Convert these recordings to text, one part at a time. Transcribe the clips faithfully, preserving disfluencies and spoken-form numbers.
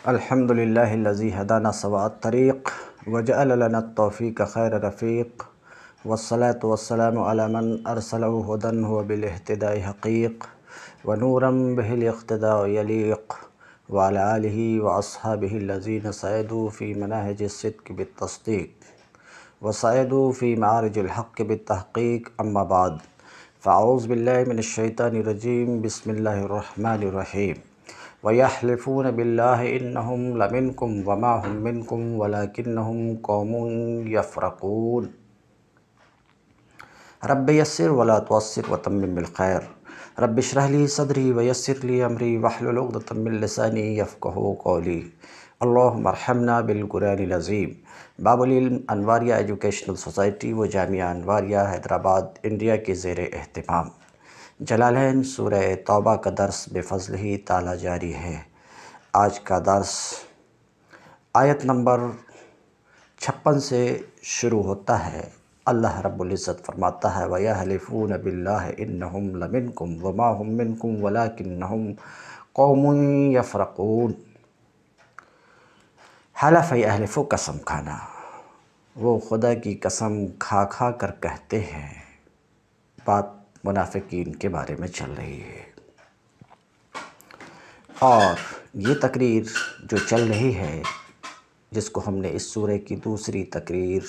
الحمد لله الذي هدانا سواء الطريق وجعل لنا التوفيق خير رفيق، والصلاة والسلام على من أرسله هدى وبالاهتداء حقيق، ونورا به الاقتداء يليق، وعلى آله وأصحابه الذين صعدوا في مناهج الصدق بالتصديق وصعدوا في معارج الحق بالتحقيق. أما بعد، فأعوذ بالله من الشيطان الرجيم. بسم الله الرحمن الرحيم. وَيَحْلِفُونَ بِاللَّهِ إِنَّهُمْ لَمِنْكُمْ وَمَا هُمْ مِنْكُمْ وَلَكِنَّهُمْ قَوْمٌ يَفْرَقُونَ. رب يسر ولا تعسر وتمم بالخير. رب اشرح لي صدري ويسر لي أمري واحلل عقدة من لساني يفقهوا قولي. اللهم ارحمنا بالقرآن العظیم. باب العلم انواریہ ایجوکیشنل سوسائٹی و جامعہ انواریہ حیدرآباد انڈیا کے زیر اہتمام جلالین سورہ توبہ کا درس بفضلہ تعالی جاری ہے۔ آج کا درس آیت نمبر چھپن سے شروع ہوتا ہے۔ اللہ رب العزت فرماتا ہے وَيَحْلِفُونَ بِاللَّهِ إِنَّهُمْ لَمِنْكُمْ وَمَا هُمْ مِنْكُمْ وَلَكِنَّهُمْ قَوْمٌ يَفْرَقُونَ۔ حلف یحلف قسم کھانا، وہ خدا کی قسم کھا کھا کر کہتے ہیں۔ بات منافقین کے بارے میں چل رہی ہے، اور یہ تقریر جو چل رہی ہے، جس کو ہم نے اس سورہ کی دوسری تقریر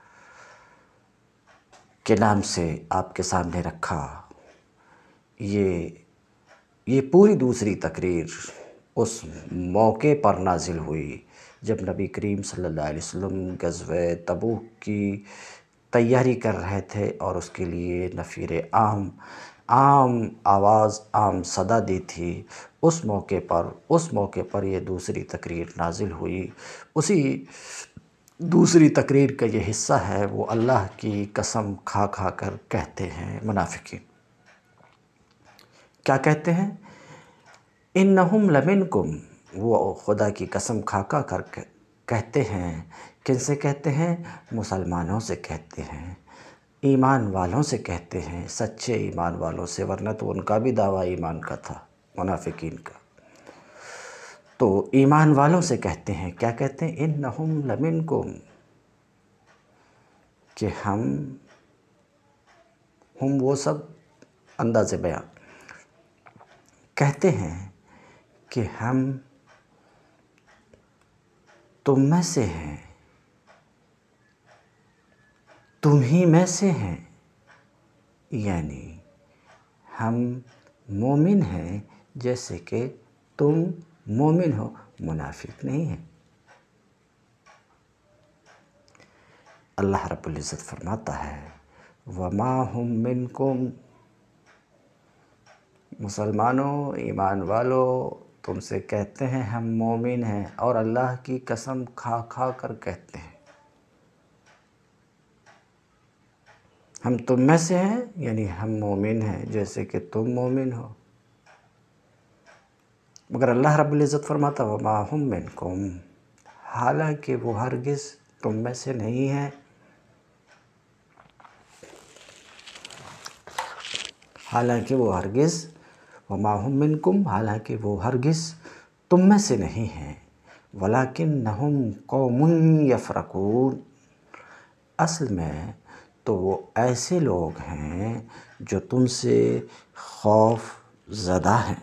کے نام سے آپ کے سامنے رکھا، یہ یہ پوری دوسری تقریر اس موقع پر نازل ہوئی جب نبی کریم صلی اللہ علیہ وسلم غزوہ تبوک کی تیاری کر رہے تھے، اور اس کے لیے نفیر عام عام آواز عام صدا دی تھی۔ اس موقع پر اس موقع پر یہ دوسری تقریر نازل ہوئی۔ اسی دوسری تقریر کا یہ حصہ ہے، وہ اللہ کی قسم کھا کھا کر کہتے ہیں منافقین۔ کیا کہتے ہیں؟ انہم لمنکم، وہ خدا کی قسم کھا کھا کر کہتے ہیں۔ کن سے کہتے ہیں؟ مسلمانوں سے کہتے ہیں، ایمان والوں سے کہتے ہیں، سچے ایمان والوں سے، ورنہ تو ان کا بھی دعویٰ ایمان کا تھا، منافقین کا۔ تو ایمان والوں سے کہتے ہیں، کیا کہتے ہیں؟ انہم لمنکم، کہ ہم ہم وہ سب انداز بیان کہتے ہیں کہ ہم تم میں سے ہیں، تم ہی میں سے ہیں، یعنی ہم مومن ہیں جیسے کہ تم مومن ہو، منافق نہیں ہیں۔ اللہ رب العزت فرماتا ہے وَمَا هُمْ مِنْكُمْ، مسلمانوں، ایمان والو، تم سے کہتے ہیں ہم مومن ہیں، اور اللہ کی قسم کھا کھا کر کہتے ہیں ہم تم میں سے ہیں، یعنی ہم مومن ہیں جیسے کہ تم مومن ہو، مگر اللہ رب العزت فرماتا وَمَا هُمْ مِنْكُمْ، حالانکہ وہ ہرگز تم میں سے نہیں ہیں۔ حالانکہ وہ ہرگز وَمَا هُمْ مِنْكُمْ، حالانکہ وہ ہرگز تم میں سے نہیں ہیں۔ وَلَكِنَّهُمْ قَوْمٌ يَفْرَقُونَ، اصل میں تو وہ ایسے لوگ ہیں جو تم سے خوف زدہ ہیں۔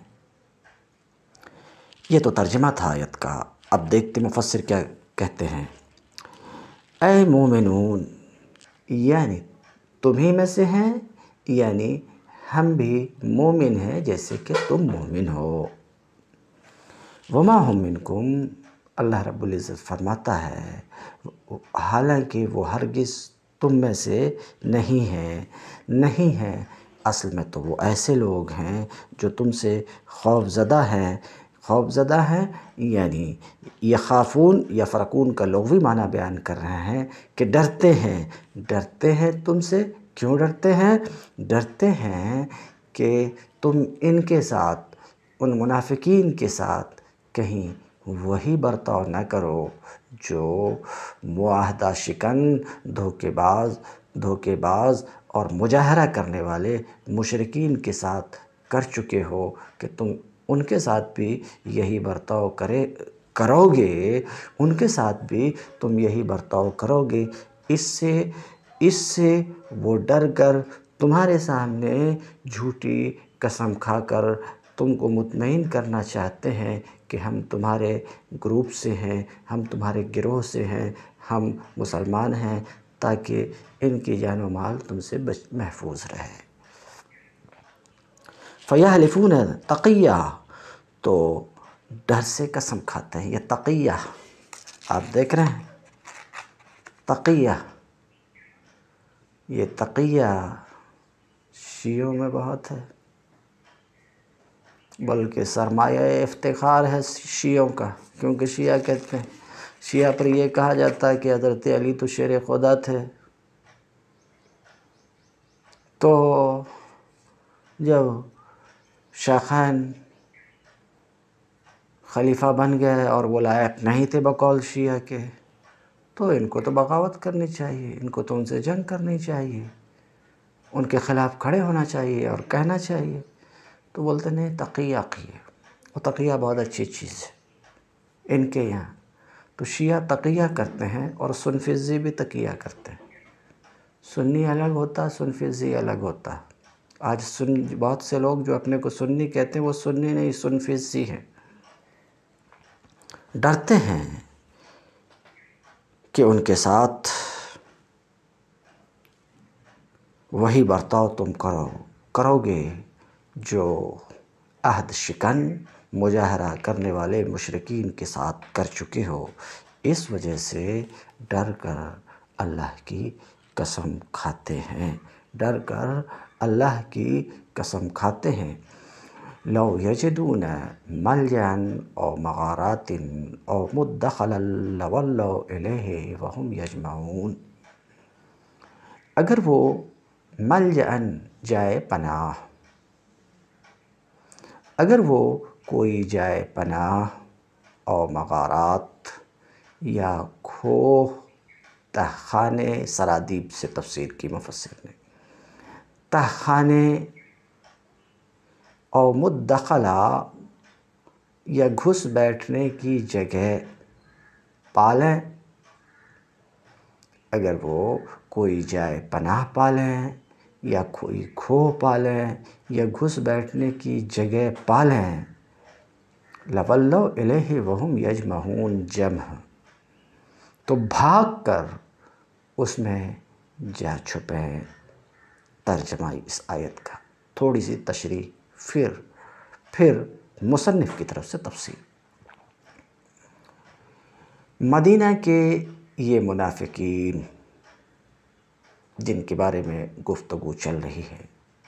یہ تو ترجمہ تھا آیت کا۔ اب دیکھتے مفسر کیا کہتے ہیں۔ اے مومنون، یعنی تم ہی میں سے ہیں، یعنی ہم بھی مومن ہیں جیسے کہ تم مومن ہو۔ وَمَا هُمْ مِنْكُمْ، اللہ رب العزت فرماتا ہے حالانکہ وہ ہرگز تم میں سے نہیں ہیں نہیں ہیں اصل میں تو وہ ایسے لوگ ہیں جو تم سے خوف زدہ ہیں۔ خوف زدہ ہیں یعنی یخافون یفرقون کا لغوی معنی بیان کر رہے ہیں کہ ڈرتے ہیں ڈرتے ہیں تم سے۔ کیوں ڈرتے ہیں؟ ڈرتے ہیں کہ تم ان کے ساتھ، ان منافقین کے ساتھ کہیں وہی برتاؤ نہ کرو جو معاہدہ شکن، دھوکے باز دھوکے باز اور مجاہرہ کرنے والے مشرکین کے ساتھ کر چکے ہو، کہ تم ان کے ساتھ بھی یہی برتاؤ کرے کرو گے ان کے ساتھ بھی تم یہی برتاؤ کرو گے، اس سے اس سے وہ ڈر کر تمہارے سامنے جھوٹی قسم کھا کر تم کو مطمئن کرنا چاہتے ہیں کہ ہم تمہارے گروپ سے ہیں، ہم تمہارے گروہ سے ہیں، ہم مسلمان ہیں، تاکہ ان کی جان و مال تم سے بچ محفوظ رہے۔ فَيَحْلِفُونَ تَقِيًّا، تو ڈر سے قسم کھاتے ہیں۔ یہ تقیہ آپ دیکھ رہے ہیں، تقیہ، یہ تقیہ شیعوں میں بہت ہے، بلکہ سرمایہ افتخار ہے شیعوں کا، کیونکہ شیعہ کہتے ہیں، شیعہ پر یہ کہا جاتا ہے کہ حضرت علی تو شیر خدا تھے، تو جب شیخین خلیفہ بن گئے اور وہ لائق نہیں تھے بقول شیعہ کے، تو ان کو تو بغاوت کرنی چاہیے، ان کو تو ان سے جنگ کرنی چاہیے، ان کے خلاف کھڑے ہونا چاہیے اور کہنا چاہیے۔ تو بولتے نہیں، تقیہ کیے، وہ تقیہ بہت اچھی چیز ہے ان کے یہاں۔ تو شیعہ تقیہ کرتے ہیں اور سنفذی بھی تقیہ کرتے ہیں۔ سنی الگ ہوتا، سنفذی الگ ہوتا۔ آج سن بہت سے لوگ جو اپنے کو سنی کہتے ہیں وہ سنی نہیں، سنفذی ہیں۔ ڈرتے ہیں کہ ان کے ساتھ وہی برتاؤ تم کرو کرو گے جو عہد شکن مظاہرہ کرنے والے مشرکین کے ساتھ کر چکے ہو، اس وجہ سے ڈر کر اللہ کی قسم کھاتے ہیں، ڈر کر اللہ کی قسم کھاتے ہیں۔ لو یجدون ملجأ او مغارات او مدخلا لولوا الیہ وہم یجمعون، اگر وہ ملجأ جائے پناہ، اگر وہ کوئی جائے پناہ او مغارات یا کھوہ تہخانے، سرادیب سے تفسیر کی مفسر نے، تہخانے او مدخلا یا گھس بیٹھنے کی جگہ پالیں، اگر وہ کوئی جائے پناہ پالیں یا کوئی کھوہ پالیں یا گھس بیٹھنے کی جگہ پالیں، لولوا الیہ وہم یجمعون، جمع، تو بھاگ کر اس میں جا چھپیں۔ ترجمہ اس آیت کا، تھوڑی سی تشریح، پھر پھر مصنف کی طرف سے تفصیل۔ مدینہ کے یہ منافقین جن کے بارے میں گفتگو چل رہی ہے،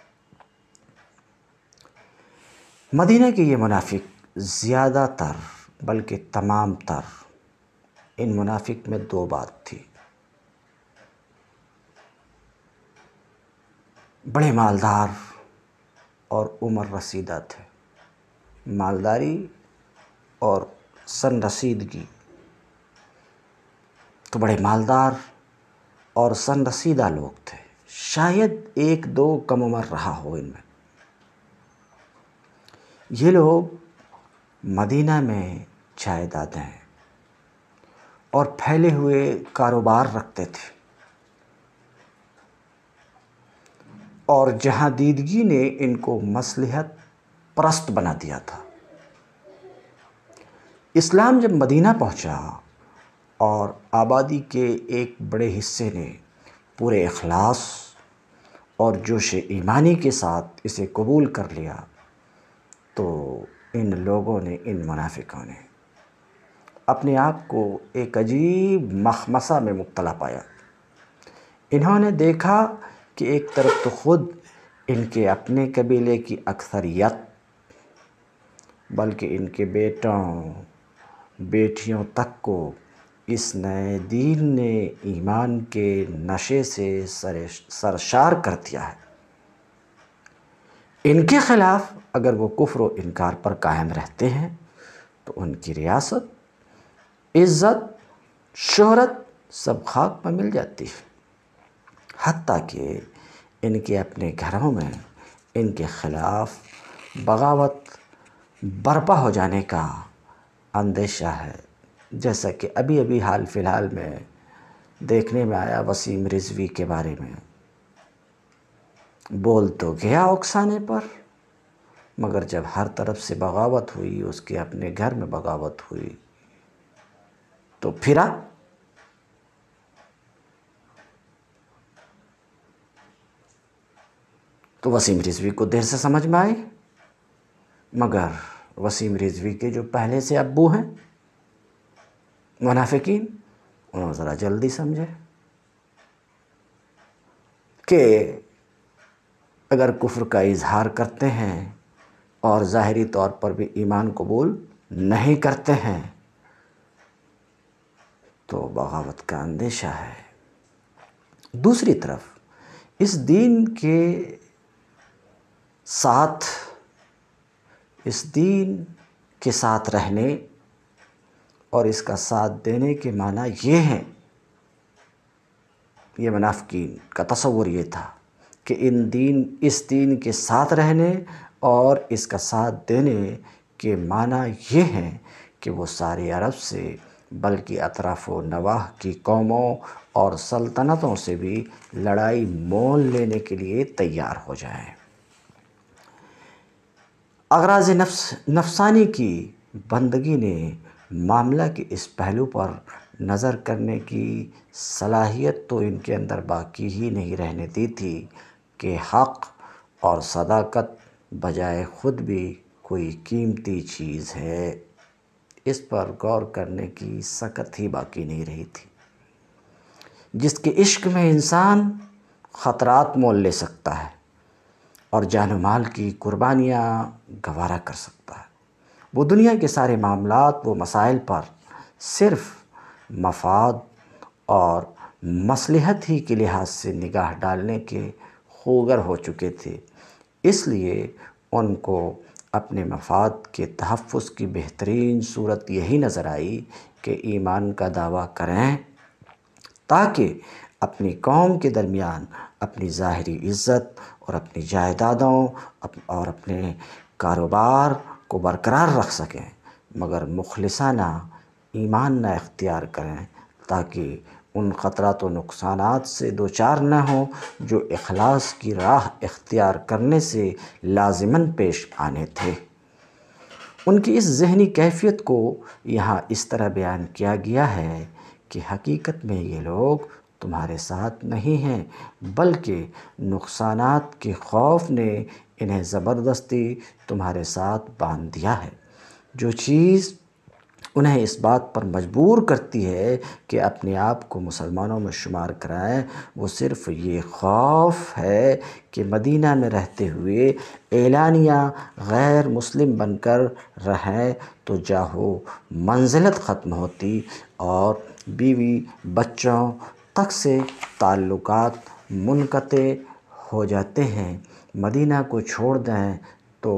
مدینہ کے یہ منافق زیادہ تر بلکہ تمام تر، ان منافق میں دو بات تھی، بڑے مالدار اور عمر رسیدہ تھے، مالداری اور سن رسیدگی، تو بڑے مالدار اور سن رسیدہ لوگ تھے، شاید ایک دو کم عمر رہا ہو ان میں۔ یہ لوگ مدینہ میں جائیدادیں ہیں اور پھیلے ہوئے کاروبار رکھتے تھے، اور جہاں دیدگی نے ان کو مصلحت پرست بنا دیا تھا۔ اسلام جب مدینہ پہنچا اور آبادی کے ایک بڑے حصے نے پورے اخلاص اور جوش ایمانی کے ساتھ اسے قبول کر لیا، تو ان لوگوں نے، ان منافقوں نے اپنے آپ کو ایک عجیب مخمصہ میں مبتلا پایا۔ انہوں نے دیکھا کہ ایک طرف تو خود ان کے اپنے قبیلے کی اکثریت، بلکہ ان کے بیٹوں بیٹیوں تک کو اس نئے دین نے ایمان کے نشے سے سرشار کر دیا ہے، ان کے خلاف اگر وہ کفر و انکار پر قائم رہتے ہیں تو ان کی ریاست، عزت، شہرت سب خاک میں مل جاتی ہے، حتیٰ کہ ان کے اپنے گھروں میں ان کے خلاف بغاوت برپا ہو جانے کا اندیشہ ہے، جیسا کہ ابھی ابھی حال فی الحال میں دیکھنے میں آیا وسیم رضوی کے بارے میں۔ بول تو گیا اکسانے پر، مگر جب ہر طرف سے بغاوت ہوئی، اس کے اپنے گھر میں بغاوت ہوئی تو پھرا۔ تو وسیم رضوی کو دیر سے سمجھ میں آئے، مگر وسیم رضوی کے جو پہلے سے ابو ہیں منافقین، انہوں نے ذرا جلدی سمجھے کہ اگر کفر کا اظہار کرتے ہیں اور ظاہری طور پر بھی ایمان قبول نہیں کرتے ہیں تو بغاوت کا اندیشہ ہے۔ دوسری طرف اس دین کے ساتھ اس دین کے ساتھ رہنے اور اس کا ساتھ دینے کے معنی یہ ہیں، یہ منافقین کا تصور یہ تھا کہ ان دین اس دین کے ساتھ رہنے اور اس کا ساتھ دینے کے معنی یہ ہیں کہ وہ سارے عرب سے بلکہ اطراف و نواح کی قوموں اور سلطنتوں سے بھی لڑائی مول لینے کے لیے تیار ہو جائیں۔ اغراض نفس نفسانی کی بندگی نے معاملہ کے اس پہلو پر نظر کرنے کی صلاحیت تو ان کے اندر باقی ہی نہیں رہنے دی تھی کہ حق اور صداقت بجائے خود بھی کوئی قیمتی چیز ہے، اس پر غور کرنے کی سکت ہی باقی نہیں رہی تھی، جس کے عشق میں انسان خطرات مول لے سکتا ہے اور جان و مال کی قربانیاں گوارا کر سکتا ہے۔ وہ دنیا کے سارے معاملات و مسائل پر صرف مفاد اور مصلحت ہی کے لحاظ سے نگاہ ڈالنے کے خوگر ہو چکے تھے، اس لیے ان کو اپنے مفاد کے تحفظ کی بہترین صورت یہی نظر آئی کہ ایمان کا دعویٰ کریں تاکہ اپنی قوم کے درمیان اپنی ظاہری عزت اور اپنی جائیدادوں اور اپنے کاروبار کو برقرار رکھ سکیں، مگر مخلصانہ ایمان نہ اختیار کریں تاکہ ان خطرات و نقصانات سے دوچار نہ ہوں جو اخلاص کی راہ اختیار کرنے سے لازماً پیش آنے تھے۔ ان کی اس ذہنی کیفیت کو یہاں اس طرح بیان کیا گیا ہے کہ حقیقت میں یہ لوگ تمہارے ساتھ نہیں ہیں، بلکہ نقصانات کے خوف نے انہیں زبردستی تمہارے ساتھ باندھ دیا ہے۔ جو چیز انہیں اس بات پر مجبور کرتی ہے کہ اپنے آپ کو مسلمانوں میں شمار کرائیں، وہ صرف یہ خوف ہے کہ مدینہ میں رہتے ہوئے اعلانیہ غیر مسلم بن کر رہیں تو جاہو منزلت ختم ہوتی اور بیوی بچوں تک سے تعلقات منقطع ہو جاتے ہیں۔ مدینہ کو چھوڑ دیں تو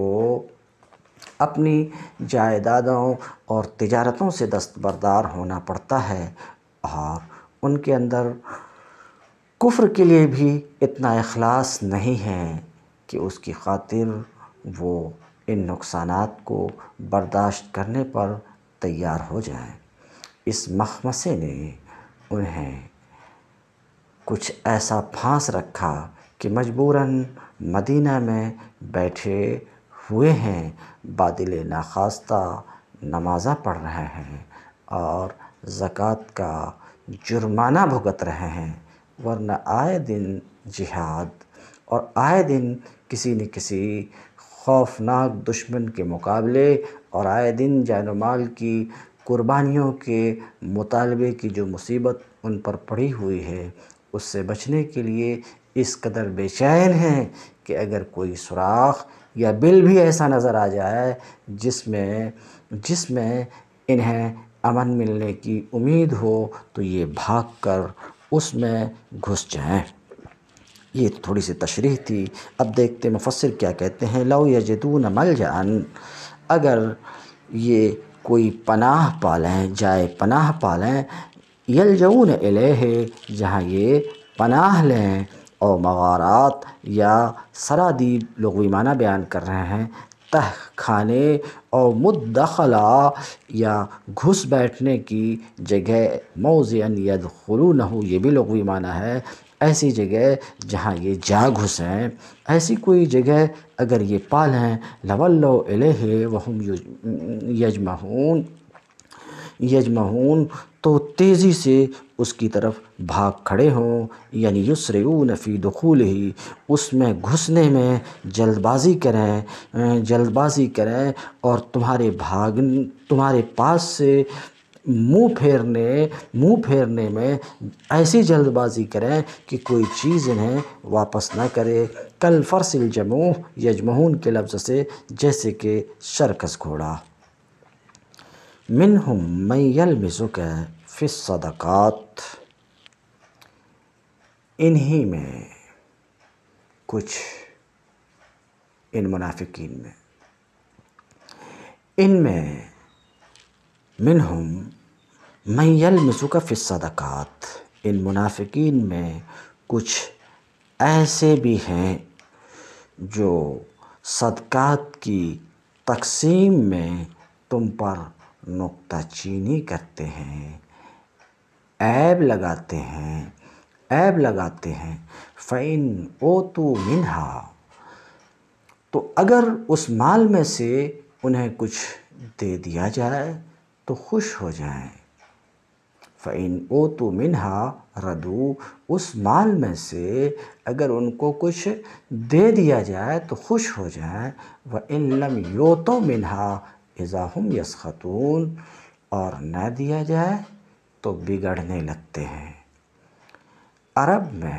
اپنی جائیدادوں اور تجارتوں سے دستبردار ہونا پڑتا ہے، اور ان کے اندر کفر کے لیے بھی اتنا اخلاص نہیں ہے کہ اس کی خاطر وہ ان نقصانات کو برداشت کرنے پر تیار ہو جائیں۔ اس مخمصے نے انہیں کچھ ایسا پھانس رکھا کہ مجبوراً مدینہ میں بیٹھے ہوئے ہیں، بادل ناخواستہ نمازاں پڑھ رہے ہیں اور زکوٰۃ کا جرمانہ بھگت رہے ہیں، ورنہ آئے دن جہاد اور آئے دن کسی نہ کسی خوفناک دشمن کے مقابلے اور آئے دن جان و مال کی قربانیوں کے مطالبے کی جو مصیبت ان پر پڑی ہوئی ہے، اس سے بچنے کے لیے اس قدر بے چین ہیں کہ اگر کوئی سوراخ یا بل بھی ایسا نظر آ جائے جس میں جس میں انہیں امن ملنے کی امید ہو تو یہ بھاگ کر اس میں گھس جائیں۔ یہ تھوڑی سی تشریح تھی، اب دیکھتے مفسر کیا کہتے ہیں۔ لو یجدون ملجأ، اگر یہ کوئی پناہ پالیں، جائے پناہ پالیں، یلجؤون الیہ، جہاں یہ پناہ لیں، اور مغارات یا سرادیب لغوی معنی بیان کر رہے ہیں، تہ کھانے اور مدخلا یا گھس بیٹھنے کی جگہ، موضعًا یدخلونہ یہ بھی لغوی معنی ہے، ایسی جگہ جہاں یہ جا گھسیں، ایسی کوئی جگہ اگر یہ پا لیں، لولوا الیہ وہم یجمحون یجمحون تو تیزی سے اس کی طرف بھاگ کھڑے ہوں، یعنی یسرعون فی دخولہ اس میں گھسنے میں جلد بازی کریں جلد بازی کریں اور تمہارے بھاگ تمہارے پاس سے منہ پھیرنے منہ پھیرنے میں ایسی جلد بازی کریں کہ کوئی چیز انہیں واپس نہ کرے، کالفرس الجموح یجمحون کے لفظ سے جیسے کہ شرکس گھوڑا۔ منہم من یلمزک فی الصدقات انہی میں کچھ ان منافقین میں ان میں منہم من یلمزک فی الصدقات ان منافقین میں کچھ ایسے بھی ہیں جو صدقات کی تقسیم میں تم پر نکتہ چینی کرتے ہیں، عیب لگاتے ہیں عیب لگاتے ہیں فَإِنْ أُوتُوا مِنْهَا تو اگر اس مال میں سے انہیں کچھ دے دیا جائے تو خوش ہو جائیں، فَإِنْ أُوتُوا مِنْهَا ردو اس مال میں سے اگر ان کو کچھ دے دیا جائے تو خوش ہو جائیں، وَإِنْ لَمْ يُؤْتَوْا مِنْهَا إِذَا هُمْ يَسْخَطُونَ اور نہ دیا جائے تو بگڑنے لگتے ہیں۔ عرب میں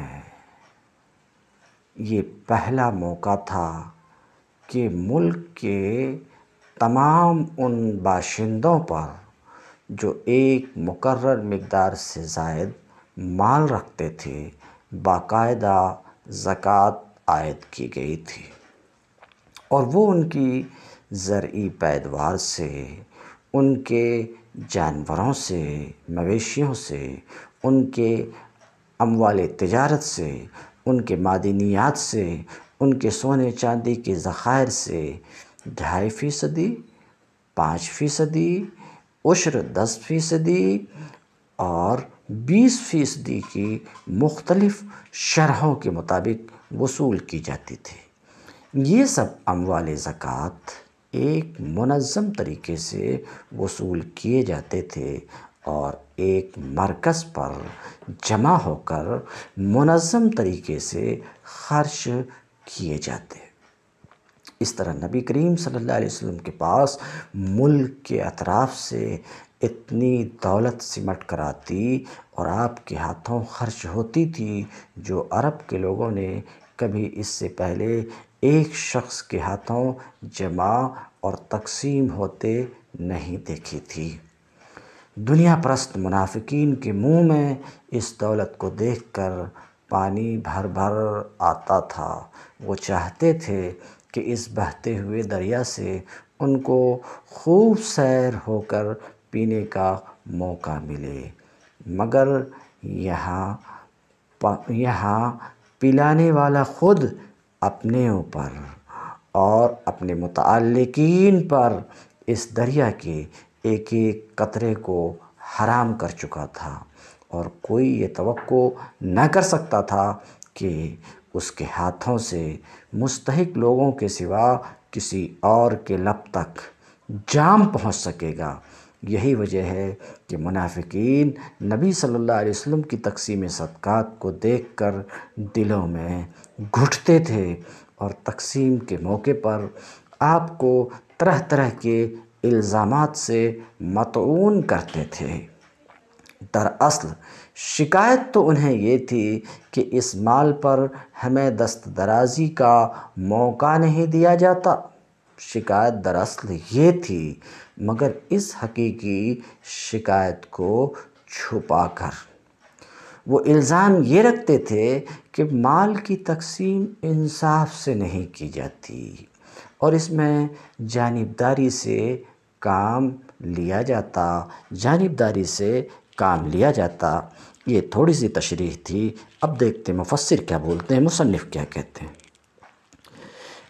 یہ پہلا موقع تھا کہ ملک کے تمام ان باشندوں پر جو ایک مقرر مقدار سے زائد مال رکھتے تھے باقاعدہ زکوٰۃ عائد کی گئی تھی، اور وہ ان کی زرعی پیداوار سے، ان کے جانوروں سے، مویشیوں سے، ان کے اموال تجارت سے، ان کے معدنیات سے، ان کے سونے چاندی کے ذخائر سے ڈھائی فیصدی، پانچ فیصدی، عشر دس فیصدی اور بیس فیصدی کی مختلف شرحوں کے مطابق وصول کی جاتی تھی۔ یہ سب اموال زکوٰۃ ایک منظم طریقے سے وصول کیے جاتے تھے اور ایک مرکز پر جمع ہو کر منظم طریقے سے خرچ کیے جاتے۔ اس طرح نبی کریم صلی اللہ علیہ وسلم کے پاس ملک کے اطراف سے اتنی دولت سمٹ کر آتی اور آپ کے ہاتھوں خرچ ہوتی تھی جو عرب کے لوگوں نے کبھی اس سے پہلے ایک شخص کے ہاتھوں جمع اور تقسیم ہوتے نہیں دیکھی تھی۔ دنیا پرست منافقین کے منہ میں اس دولت کو دیکھ کر پانی بھر بھر آتا تھا، وہ چاہتے تھے کہ اس بہتے ہوئے دریا سے ان کو خوب سیر ہو کر پینے کا موقع ملے، مگر یہاں یہاں پلانے والا خود اپنے اوپر اور اپنے متعلقین پر اس دریا کے ایک ایک قطرے کو حرام کر چکا تھا، اور کوئی یہ توقع نہ کر سکتا تھا کہ اس کے ہاتھوں سے مستحق لوگوں کے سوا کسی اور کے لب تک جام پہنچ سکے گا۔ یہی وجہ ہے کہ منافقین نبی صلی اللہ علیہ وسلم کی تقسیم صدقات کو دیکھ کر دلوں میں گھٹتے تھے اور تقسیم کے موقع پر آپ کو طرح طرح کے الزامات سے مطعون کرتے تھے۔ دراصل شکایت تو انہیں یہ تھی کہ اس مال پر ہمیں دست درازی کا موقع نہیں دیا جاتا، شکایت دراصل یہ تھی، مگر اس حقیقی شکایت کو چھپا کر وہ الزام یہ رکھتے تھے کہ مال کی تقسیم انصاف سے نہیں کی جاتی اور اس میں جانبداری سے کام لیا جاتا جانبداری سے کام لیا جاتا یہ تھوڑی سی تشریح تھی۔ اب دیکھتے ہیں مفسر کیا بولتے ہیں، مصنف کیا کہتے ہیں۔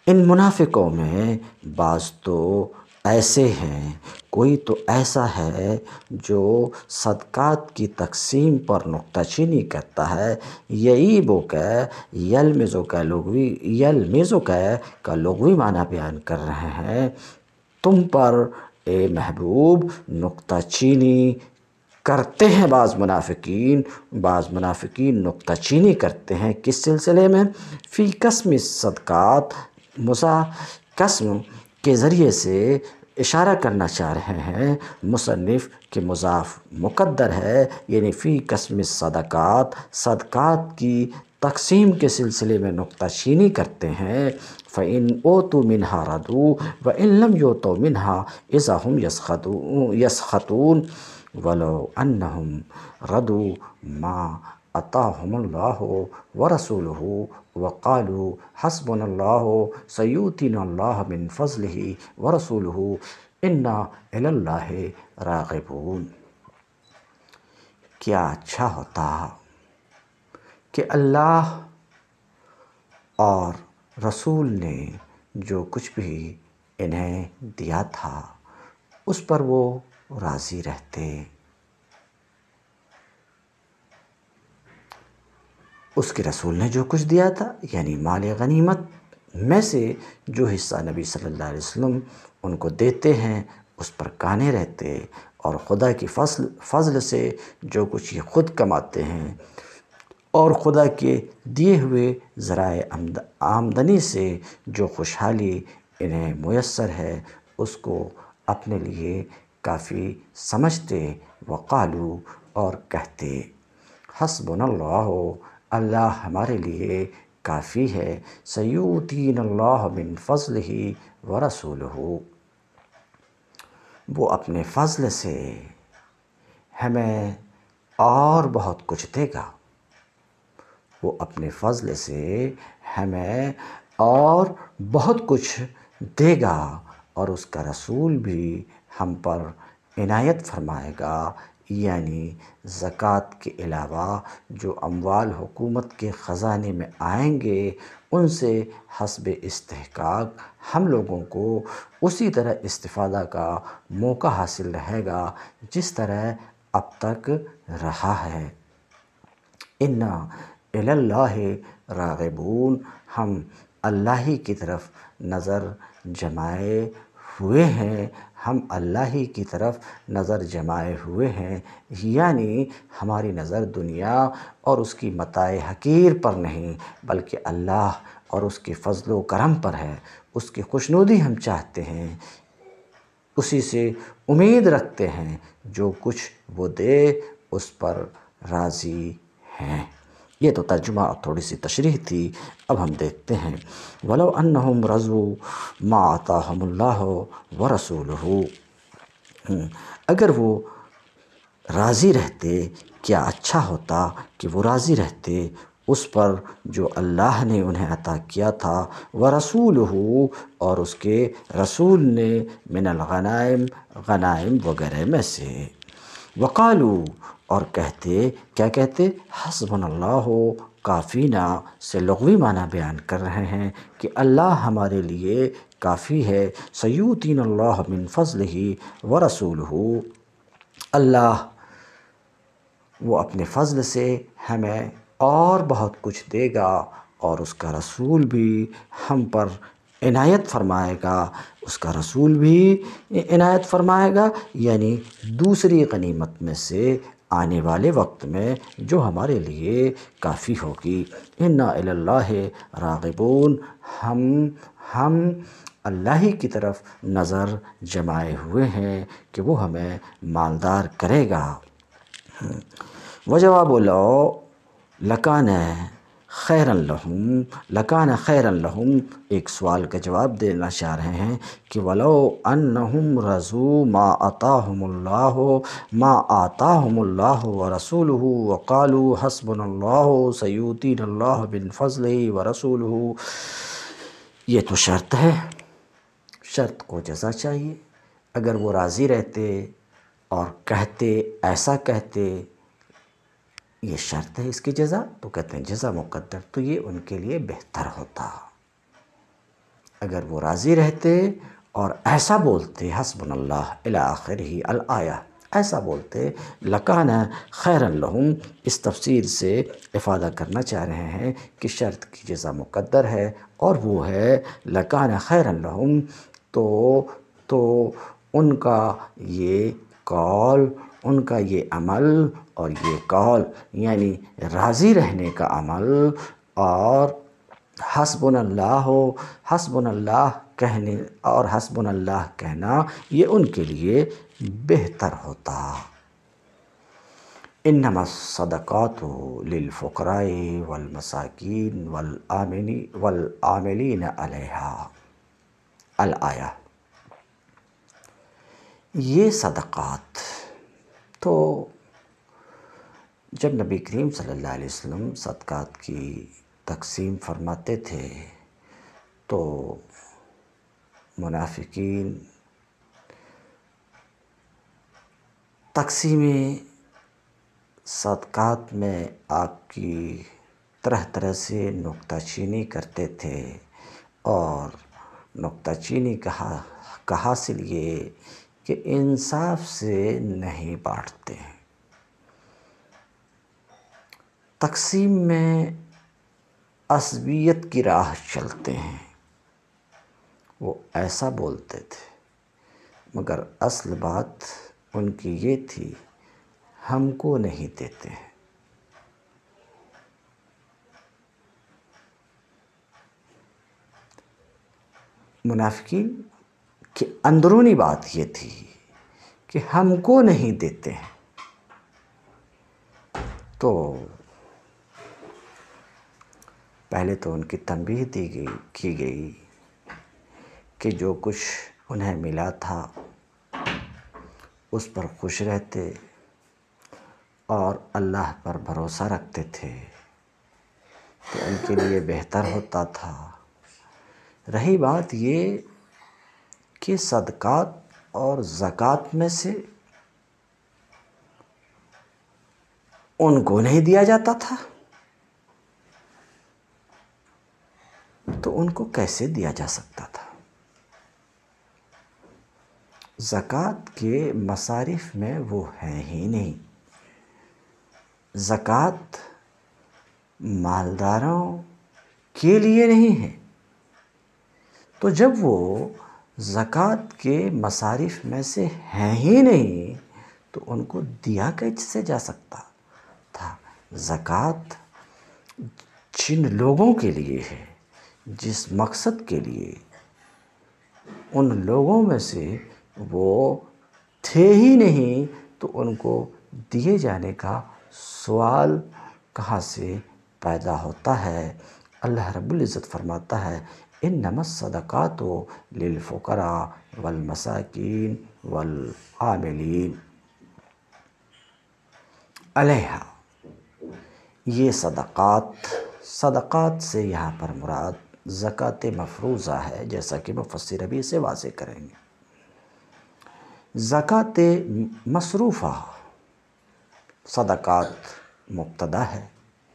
ان منافقوں میں بعض تو ایسے ہیں، کوئی تو ایسا ہے جو صدقات کی تقسیم پر نکتہ چینی کرتا ہے۔ یعیبو کا یلمزو کا لغوی یلمزو کا کا لغوی معنی بیان کر رہے ہیں، تم پر اے محبوب نکتہ چینی کرتے ہیں بعض منافقین بعض منافقین نکتہ چینی کرتے ہیں کس سلسلے میں؟ فی قسم صدقات، مسا قسم کے ذریعے سے اشارہ کرنا چاہ رہے ہیں مصنف کہ مضاف مقدر ہے، یعنی فی قسم صدقات، صدقات کی تقسیم کے سلسلے میں نکتہ چینی کرتے ہیں۔ فَإِنْ أُوتُوا مِنْهَا رَضُوا وَإِنْ لَمْ يُؤْتَوْا مِنْهَا إِذَا هُمْ يَسْخَطُونَ وَلَوْ أَنَّهُمْ رَضُوا مَا آتَاهُمُ اللَّهُ وَرَسُولُهُ وَقَالُوا حَسْبُنَا اللَّهُ سَيُؤْتِينَا اللَّهُ مِنْ فَضْلِهِ وَرَسُولُهُ إِنَّا إِلَى اللَّهِ رَاغِبُونَ۔ کیا اچھا ہوتا کہ اللہ اور رسول نے جو کچھ بھی انہیں دیا تھا اس پر وہ راضی رہتے، اس کے رسول نے جو کچھ دیا تھا یعنی مال غنیمت میں سے جو حصہ نبی صلی اللہ علیہ وسلم ان کو دیتے ہیں اس پر قانے رہتے، اور خدا کی فضل فضل سے جو کچھ یہ خود کماتے ہیں اور خدا کے دیے ہوئے ذرائع آمدنی سے جو خوشحالی انہیں میسر ہے اس کو اپنے لیے کافی سمجھتے۔ وقالو اور کہتے، حسبنا اللہ، اللہ ہمارے لیے کافی ہے، سیؤتین اللہ من فضلہ ورسولہ، وہ اپنے فضل سے ہمیں اور بہت کچھ دے گا، وہ اپنے فضل سے ہمیں اور بہت کچھ دے گا، اور اس کا رسول بھی ہم پر عنایت فرمائے گا، یعنی زکوٰۃ کے علاوہ جو اموال حکومت کے خزانے میں آئیں گے ان سے حسب استحقاق ہم لوگوں کو اسی طرح استفادہ کا موقع حاصل رہے گا جس طرح اب تک رہا ہے۔ اِنَّا إِلَى اللَّهِ رَاغِبُونَ، ہم اللہ ہی کی طرف نظر جمائے ہوئے ہیں، ہم اللہ ہی کی طرف نظر جمائے ہوئے ہیں، یعنی ہماری نظر دنیا اور اس کی متاع حقیر پر نہیں بلکہ اللہ اور اس کے فضل و کرم پر ہے، اس کی خوشنودی ہم چاہتے ہیں، اسی سے امید رکھتے ہیں، جو کچھ وہ دے اس پر راضی ہیں۔ یہ تو ترجمہ اور تھوڑی سی تشریح تھی، اب ہم دیکھتے ہیں وَلَوْ أَنَّهُمْ رَضُوا مَا آتَاهُمُ اللَّهُ وَرَسُولُهُ، اگر وہ راضی رہتے، کیا اچھا ہوتا کہ وہ راضی رہتے اس پر جو اللہ نے انہیں عطا کیا تھا، وَرَسُولُهُ اور اس کے رسول نے، من الغنائم غنائم وغیرہ میں سے، وقالو اور کہتے، کیا کہتے؟ حسبنا اللہ، کافینا سے لغوی معنی بیان کر رہے ہیں کہ اللہ ہمارے لیے کافی ہے، سیؤتین اللہ من فضلہ ورسولہ، اللہ وہ اپنے فضل سے ہمیں اور بہت کچھ دے گا اور اس کا رسول بھی ہم پر عنایت فرمائے گا، اس کا رسول بھی عنایت فرمائے گا، یعنی دوسری غنیمت میں سے آنے والے وقت میں جو ہمارے لیے کافی ہوگی۔ اِنَّا إِلَى اللَّهِ رَاغِبُونَ، ہم ہم اللہ ہی کی طرف نظر جمائے ہوئے ہیں کہ وہ ہمیں مالدار کرے گا۔ وجواب لو لکان خیرا لہم، لکان خیرا لہم، ایک سوال کا جواب دینا چاہ رہے ہیں کہ ولو انہم رضوا ما آتاہم اللہ ما آتاہم اللہ ورسولہ وقالوا حسبنا اللہ سیؤتینا اللہ من فضلہ ورسولہ، یہ تو شرط ہے، شرط کو جزا چاہیے، اگر وہ راضی رہتے اور کہتے ایسا کہتے، یہ شرط ہے اس کی جزا، تو کہتے ہیں جزا مقدر، تو یہ ان کے لیے بہتر ہوتا۔ اگر وہ راضی رہتے اور ایسا بولتے حسبنا اللہ الی آخرہ الآیہ، ایسا بولتے لکان خیرا لہم، اس تفسیر سے افادہ کرنا چاہ رہے ہیں کہ شرط کی جزا مقدر ہے اور وہ ہے لکان خیرا لہم، تو تو ان کا یہ قول، ان کا یہ عمل اور یہ قول یعنی راضی رہنے کا عمل اور حسبنا اللہ ہو، حسبنا اللہ کہنے اور حسبنا اللہ کہنا یہ ان کے لیے بہتر ہوتا۔ انما الصدقات للفقراء والمساکین والعاملین علیہا الآیہ۔ یہ صدقات تو جب نبی کریم صلی اللہ علیہ وسلم صدقات کی تقسیم فرماتے تھے تو منافقین تقسیم صدقات میں آپ کی طرح طرح سے نکتہ چینی کرتے تھے، اور نکتہ چینی کا کا حاصل یہ کہ انصاف سے نہیں بانٹتے ہیں، تقسیم میں عصبیت کی راہ چلتے ہیں۔ وہ ایسا بولتے تھے مگر اصل بات ان کی یہ تھی ہم کو نہیں دیتے ہیں۔ منافقین کی اندرونی بات یہ تھی کہ ہم کو نہیں دیتے ہیں، تو پہلے تو ان کی تنبیہ دی گئی کی گئی کہ جو کچھ انہیں ملا تھا اس پر خوش رہتے اور اللہ پر بھروسہ رکھتے تھے تو ان کے لیے بہتر ہوتا تھا۔ رہی بات یہ کہ صدقات اور زکوٰۃ میں سے ان کو نہیں دیا جاتا تھا تو ان کو کیسے دیا جا سکتا تھا؟ زکوٰۃ کے مصارف میں وہ ہیں ہی نہیں، زکوٰۃ مالداروں کے لیے نہیں ہے، تو جب وہ زکوٰۃ کے مصارف میں سے ہیں ہی نہیں تو ان کو دیا کیسے جا سکتا تھا؟ زکوٰۃ جن لوگوں کے لیے ہے، جس مقصد کے لیے، ان لوگوں میں سے وہ تھے ہی نہیں تو ان کو دیے جانے کا سوال کہاں سے پیدا ہوتا ہے؟ اللہ رب العزت فرماتا ہے انما الصدقات للفقراء والمساکین والعاملین علیہا۔ یہ صدقات، صدقات سے یہاں پر مراد زکوٰۃ مفروضہ ہے، جیسا کہ مفسر ابھی سے واضح کریں گے۔ زکوٰۃ مصروفہ صدقات مبتدا ہے،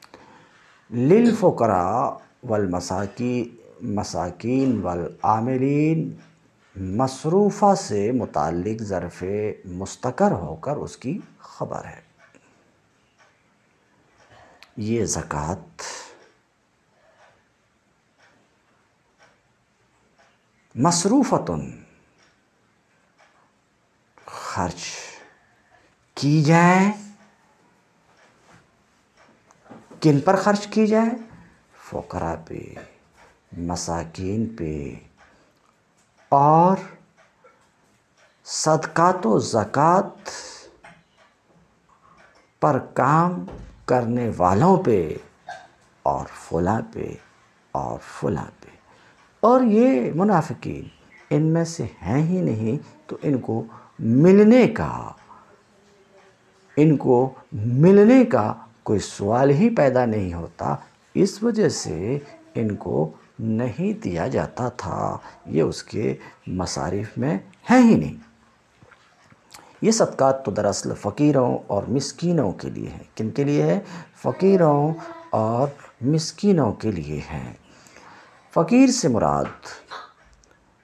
للفقراء والمساکین مساکین والعاملین مصروفہ سے متعلق ظرف مستقر ہو کر اس کی خبر ہے۔ یہ زکوٰۃ مصروفتن خرچ کی جائے، کن پر خرچ کی جائے؟ فقراء پہ، مساکین پہ، اور صدقات و زکوٰۃ پر کام کرنے والوں پہ، اور فلاں پہ اور فلاں پہ۔ اور یہ منافقین ان میں سے ہیں ہی نہیں تو ان کو ملنے کا ان کو ملنے کا کوئی سوال ہی پیدا نہیں ہوتا، اس وجہ سے ان کو نہیں دیا جاتا تھا، یہ اس کے مصارف میں ہے ہی نہیں۔ یہ صدقات تو دراصل فقیروں اور مسکینوں کے لیے ہیں۔ کن کے لیے ہے؟ فقیروں اور مسکینوں کے لیے ہیں۔ فقیر سے مراد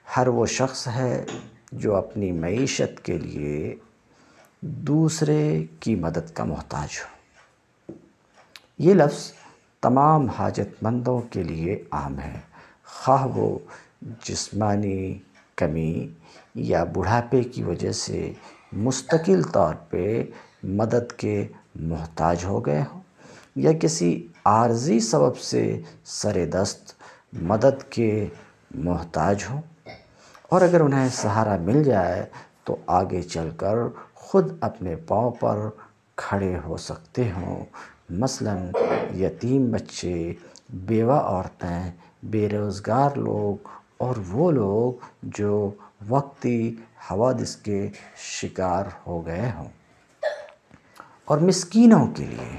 ہر وہ شخص ہے جو اپنی معیشت کے لیے دوسرے کی مدد کا محتاج ہو۔ یہ لفظ تمام حاجت مندوں کے لیے عام ہے، خواہ وہ جسمانی کمی یا بڑھاپے کی وجہ سے مستقل طور پہ مدد کے محتاج ہو گئے ہوں یا کسی عارضی سبب سے سر دست مدد کے محتاج ہوں، اور اگر انہیں سہارا مل جائے تو آگے چل کر خود اپنے پاؤں پر کھڑے ہو سکتے ہوں۔ مثلاً یتیم بچے، بیوہ عورتیں، بے روزگار لوگ اور وہ لوگ جو وقتی حوادث کے شکار ہو گئے ہوں۔ اور مسکینوں کے لیے،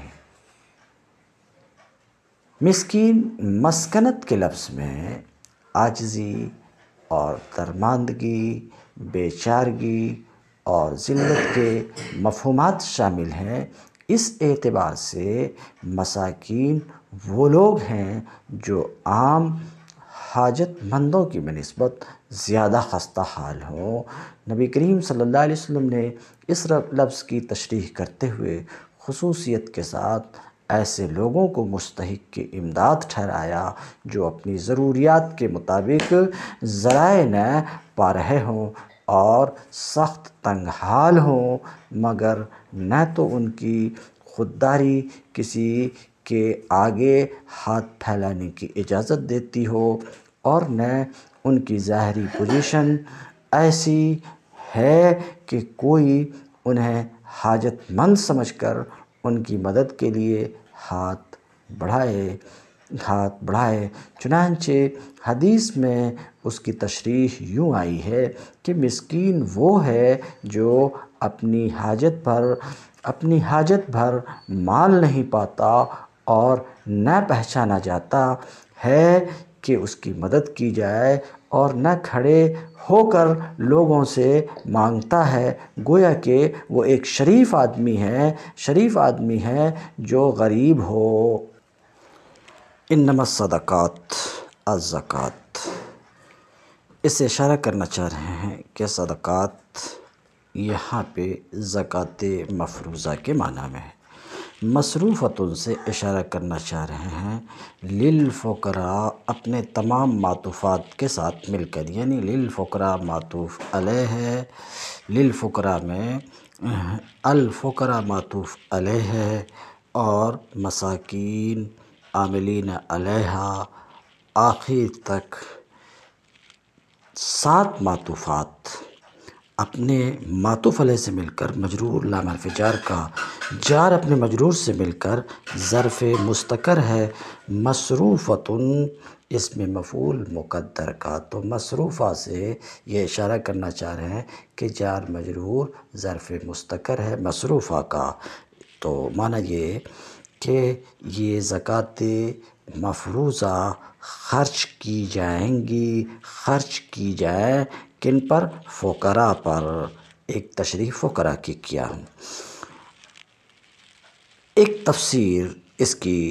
مسکین مسکنت کے لفظ میں عاجزی اور درماندگی، بیچارگی اور ذلت کے مفہومات شامل ہیں۔ اس اعتبار سے مساکین وہ لوگ ہیں جو عام حاجت مندوں کی بنسبت زیادہ خستہ حال ہوں۔ نبی کریم صلی اللہ علیہ وسلم نے اس لفظ کی تشریح کرتے ہوئے خصوصیت کے ساتھ ایسے لوگوں کو مستحق کی امداد ٹھہرایا جو اپنی ضروریات کے مطابق ذرائع نہ پا رہے ہوں اور سخت تنگ حال ہوں، مگر نہ تو ان کی خودداری کسی کے آگے ہاتھ پھیلانے کی اجازت دیتی ہو اور نہ ان کی ظاہری پوزیشن ایسی ہے کہ کوئی انہیں حاجت مند سمجھ کر ان کی مدد کے لیے ہاتھ بڑھائے ہاتھ بڑھائے چنانچہ حدیث میں اس کی تشریح یوں آئی ہے کہ مسکین وہ ہے جو اپنی حاجت بھر اپنی حاجت بھر مال نہیں پاتا اور نہ پہچانا جاتا ہے کہ اس کی مدد کی جائے اور نہ کھڑے ہو کر لوگوں سے مانگتا ہے، گویا کہ وہ ایک شریف آدمی ہے شریف آدمی ہے جو غریب ہو۔ انما الصدقات الزکوٰۃ، اس سے اشارہ کرنا چاہ رہے ہیں کہ صدقات یہاں پہ زکوٰۃ مفروضہ کے معنی میں ہے۔ مصروفتن سے اشارہ کرنا چاہ رہے ہیں للفقراء، اپنے تمام معطوفات کے ساتھ مل کر، یعنی للفقراء معطوف علیہ ہے، للفقراء میں الفقراء معطوف علیہ ہے اور مساکین عاملین علیہا آخر تک سات معطوفات اپنے معطوف علیہ سے مل کر مجرور لام حرف جار کا جار اپنے مجرور سے مل کر ظرف مستقر ہے۔ مصروفتن اس میں مفعول مقدر کا، تو مصروفہ سے یہ اشارہ کرنا چاہ رہے ہیں کہ جار مجرور ظرف مستقر ہے مصروفہ کا، تو معنی یہ کہ یہ زکوٰۃ مفروضہ خرچ کی جائیں گی، خرچ کی جائیں کن پر؟ فقراء پر۔ ایک تشریح فقراء کی کیا ہوں۔ ایک تفسیر اس کی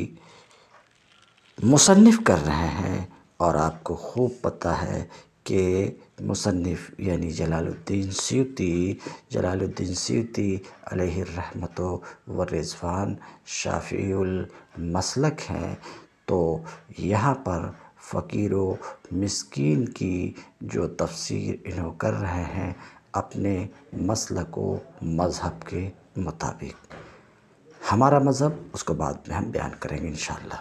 مصنف کر رہے ہیں اور آپ کو خوب پتہ ہے کہ مصنف یعنی جلال الدین سیوطی جلال الدین سیوطی علیہ الرحمۃ والرضوان شافعی المسلک ہیں، تو یہاں پر فقیر و مسکین کی جو تفسیر انہوں کر رہے ہیں اپنے مسلک و مذہب کے مطابق، ہمارا مذہب اس کو بعد میں ہم بیان کریں گے انشاءاللہ۔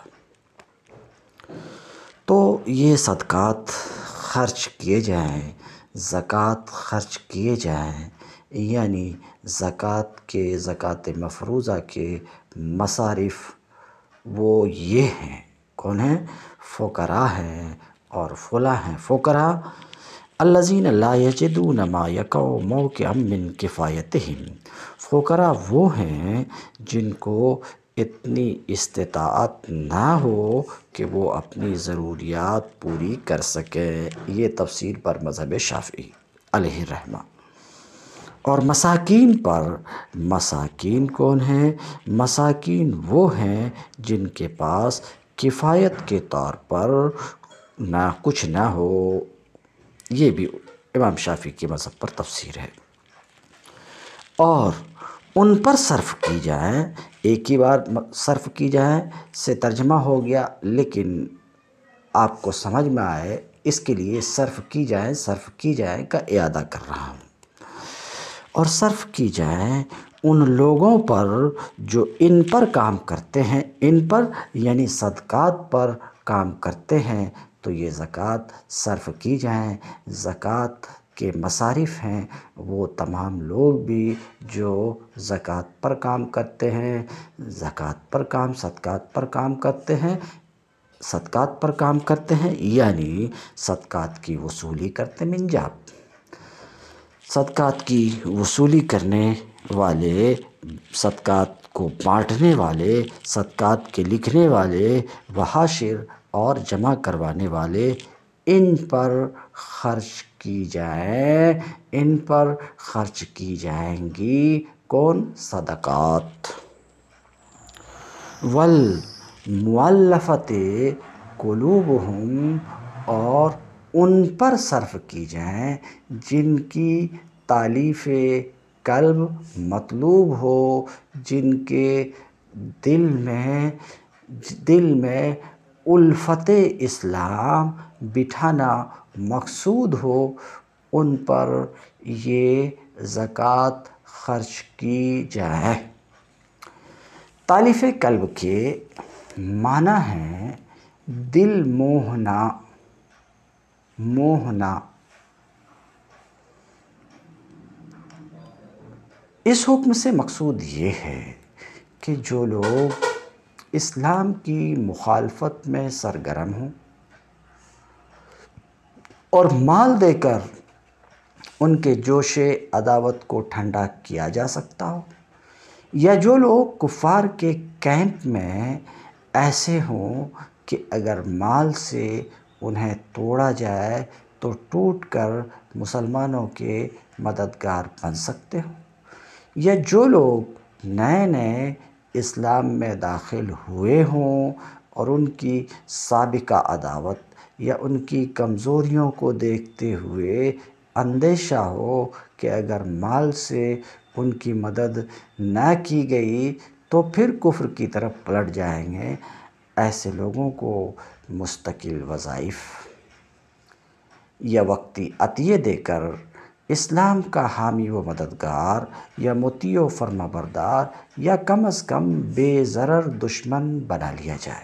تو یہ صدقات خرچ کیے جائیں، زکوٰۃ خرچ کیے جائیں، یعنی زکوٰۃ کے زکوٰۃ مفروضہ کے مصارف وہ یہ ہیں، کون ہیں؟ فقراء ہیں اور فلاں ہیں۔ فقراء الذین لا یجدون ما یقع موقعا من کفایتہم، فقراء وہ ہیں جن کو اتنی استطاعت نہ ہو کہ وہ اپنی ضروریات پوری کر سکیں۔ یہ تفسیر پر مذہب شافعی علیہ الرحمہ۔ اور مساکین پر، مساکین کون ہیں؟ مساکین وہ ہیں جن کے پاس کفایت کے طور پر نہ کچھ نہ ہو، یہ بھی امام شافعی کے مذہب پر تفسیر ہے۔ اور ان پر صرف کی جائے، ایک ہی بار صرف کی جائے سے ترجمہ ہو گیا، لیکن آپ کو سمجھ میں آئے اس کے لیے صرف کی جائے صرف کی جائے کا اعادہ کر رہا ہوں۔ اور صرف کی جائے ان لوگوں پر جو ان پر کام کرتے ہیں، ان پر یعنی صدقات پر کام کرتے ہیں، تو یہ زکوٰۃ صرف کی جائیں۔ زکوٰۃ کے مصارف ہیں وہ تمام لوگ بھی جو زکوٰۃ پر کام کرتے ہیں، زکوٰۃ پر کام صدقات پر کام کرتے ہیں صدقات پر کام کرتے ہیں یعنی صدقات کی وصولی کرتے منجاب، صدقات کی وصولی کرنے والے، صدقات کو بانٹنے والے، صدقات کے لکھنے والے، وحاشر اور جمع کروانے والے، ان پر خرچ کی جائیں ان پر خرچ کی جائیں گی کون؟ صدقات۔ والمؤلفۃ قلوبہم، اور ان پر صرف کی جائیں جن کی تالیف قلب مطلوب ہو، جن کے دل میں دل میں الفت اسلام بٹھانا مقصود ہو، ان پر یہ زکوٰۃ خرچ کی جائے۔ تالیف قلب کے معنی ہیں دل موہنا موہنا اس حکم سے مقصود یہ ہے کہ جو لوگ اسلام کی مخالفت میں سرگرم ہوں اور مال دے کر ان کے جوش عداوت کو ٹھنڈا کیا جا سکتا ہو، یا جو لوگ کفار کے کیمپ میں ایسے ہوں کہ اگر مال سے انہیں توڑا جائے تو ٹوٹ کر مسلمانوں کے مددگار بن سکتے ہوں، یا جو لوگ نئے نئے اسلام میں داخل ہوئے ہوں اور ان کی سابقہ عداوت یا ان کی کمزوریوں کو دیکھتے ہوئے اندیشہ ہو کہ اگر مال سے ان کی مدد نہ کی گئی تو پھر کفر کی طرف پلٹ جائیں گے، ایسے لوگوں کو مستقل وظائف یا وقتی عطیے دے کر اسلام کا حامی و مددگار یا مطیع و فرما بردار یا کم از کم بے ضرر دشمن بنا لیا جائے۔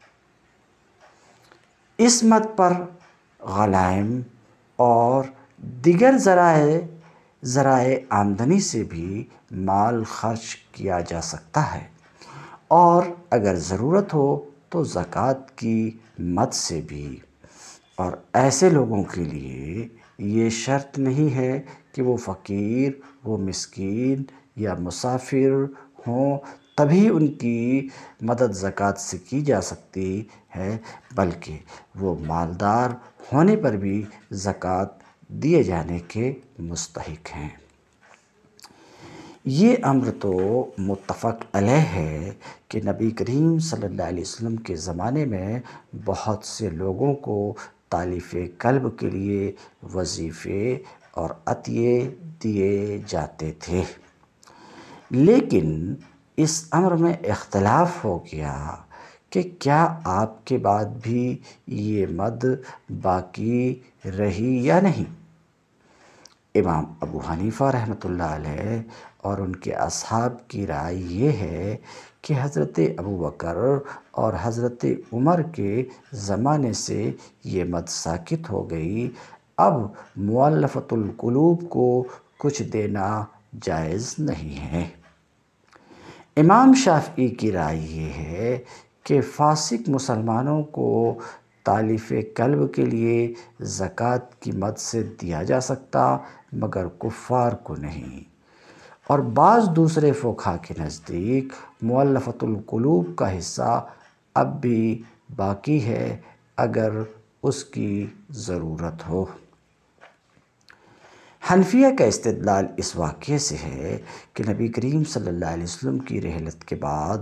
اس مت پر غنائم اور دیگر ذرائع ذرائع آمدنی سے بھی مال خرچ کیا جا سکتا ہے، اور اگر ضرورت ہو تو زکوٰۃ کی مد سے بھی۔ اور ایسے لوگوں کے لیے یہ شرط نہیں ہے کہ وہ فقیر و مسکین یا مسافر ہوں تبھی ان کی مدد زکوٰۃ سے کی جا سکتی ہے، بلکہ وہ مالدار ہونے پر بھی زکوٰۃ دیے جانے کے مستحق ہیں۔ یہ امر تو متفق علیہ ہے کہ نبی کریم صلی اللہ علیہ وسلم کے زمانے میں بہت سے لوگوں کو تالیف قلب کے لیے وظیفے اور عطیے دیے جاتے تھے، لیکن اس امر میں اختلاف ہو گیا کہ کیا آپ کے بعد بھی یہ مد باقی رہی یا نہیں۔ امام ابو حنیفہ رحمۃ اللہ علیہ اور ان کے اصحاب کی رائے یہ ہے کہ حضرت ابوبکر اور حضرت عمر کے زمانے سے یہ مد ساقط ہو گئی، اب مؤلفۃ القلوب کو کچھ دینا جائز نہیں ہے۔ امام شافعی کی رائے یہ ہے کہ فاسق مسلمانوں کو تالیف قلب کے لیے زکوٰۃ کی مد سے دیا جا سکتا مگر کفار کو نہیں، اور بعض دوسرے فقہا کے نزدیک مؤلفۃ القلوب کا حصہ اب بھی باقی ہے اگر اس کی ضرورت ہو۔ حنفیہ کا استدلال اس واقعے سے ہے کہ نبی کریم صلی اللہ علیہ وسلم کی رحلت کے بعد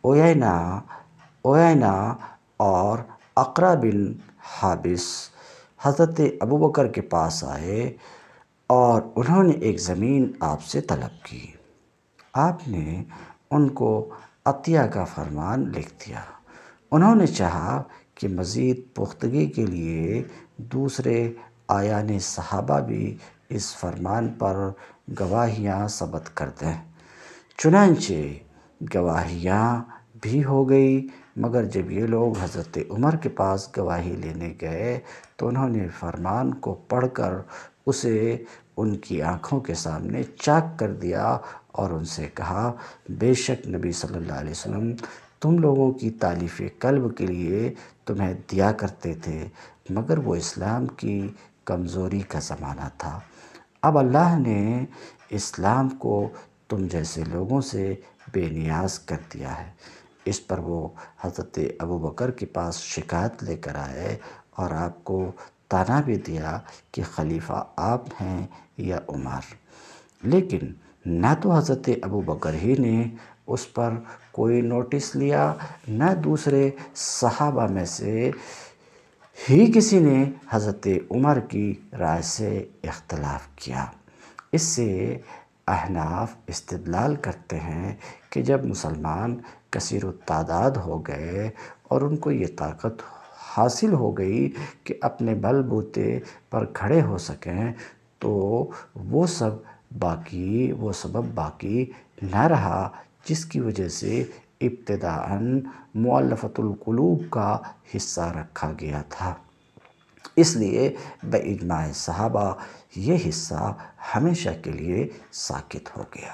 عیینہ عیینہ اور اقرا بن حابس حضرت ابوبکر کے پاس آئے اور انہوں نے ایک زمین آپ سے طلب کی۔ آپ نے ان کو عطیہ کا فرمان لکھ دیا۔ انہوں نے چاہا کہ مزید پختگی کے لیے دوسرے اعیان صحابہ بھی اس فرمان پر گواہیاں ثبت کر دیں۔ چنانچہ گواہیاں بھی ہو گئی، مگر جب یہ لوگ حضرت عمر کے پاس گواہی لینے گئے تو انہوں نے فرمان کو پڑھ کر اسے ان کی آنکھوں کے سامنے چاک کر دیا اور ان سے کہا، بے شک نبی صلی اللہ علیہ وسلم تم لوگوں کی تالیف قلب کے لیے تمہیں دیا کرتے تھے، مگر وہ اسلام کی کمزوری کا زمانہ تھا۔ اب اللہ نے اسلام کو تم جیسے لوگوں سے بے نیاز کر دیا ہے۔ اس پر وہ حضرت ابوبکر کے پاس شکایت لے کر آئے اور آپ کو طعنہ بھی دیا کہ خلیفہ آپ ہیں یا عمر، لیکن نہ تو حضرت ابوبکر ہی نے اس پر کوئی نوٹس لیا، نہ دوسرے صحابہ میں سے ہی کسی نے حضرت عمر کی رائے سے اختلاف کیا۔ اس سے احناف استدلال کرتے ہیں کہ جب مسلمان کثیر التعداد ہو گئے اور ان کو یہ طاقت حاصل ہو گئی کہ اپنے بل بوتے پر کھڑے ہو سکیں تو وہ سب باقی وہ سبب باقی نہ رہا جس کی وجہ سے ابتداءً مؤلفۃ القلوب کا حصہ رکھا گیا تھا۔ اس لیے باجماع صحابہ یہ حصہ ہمیشہ کے لیے ساقط ہو گیا۔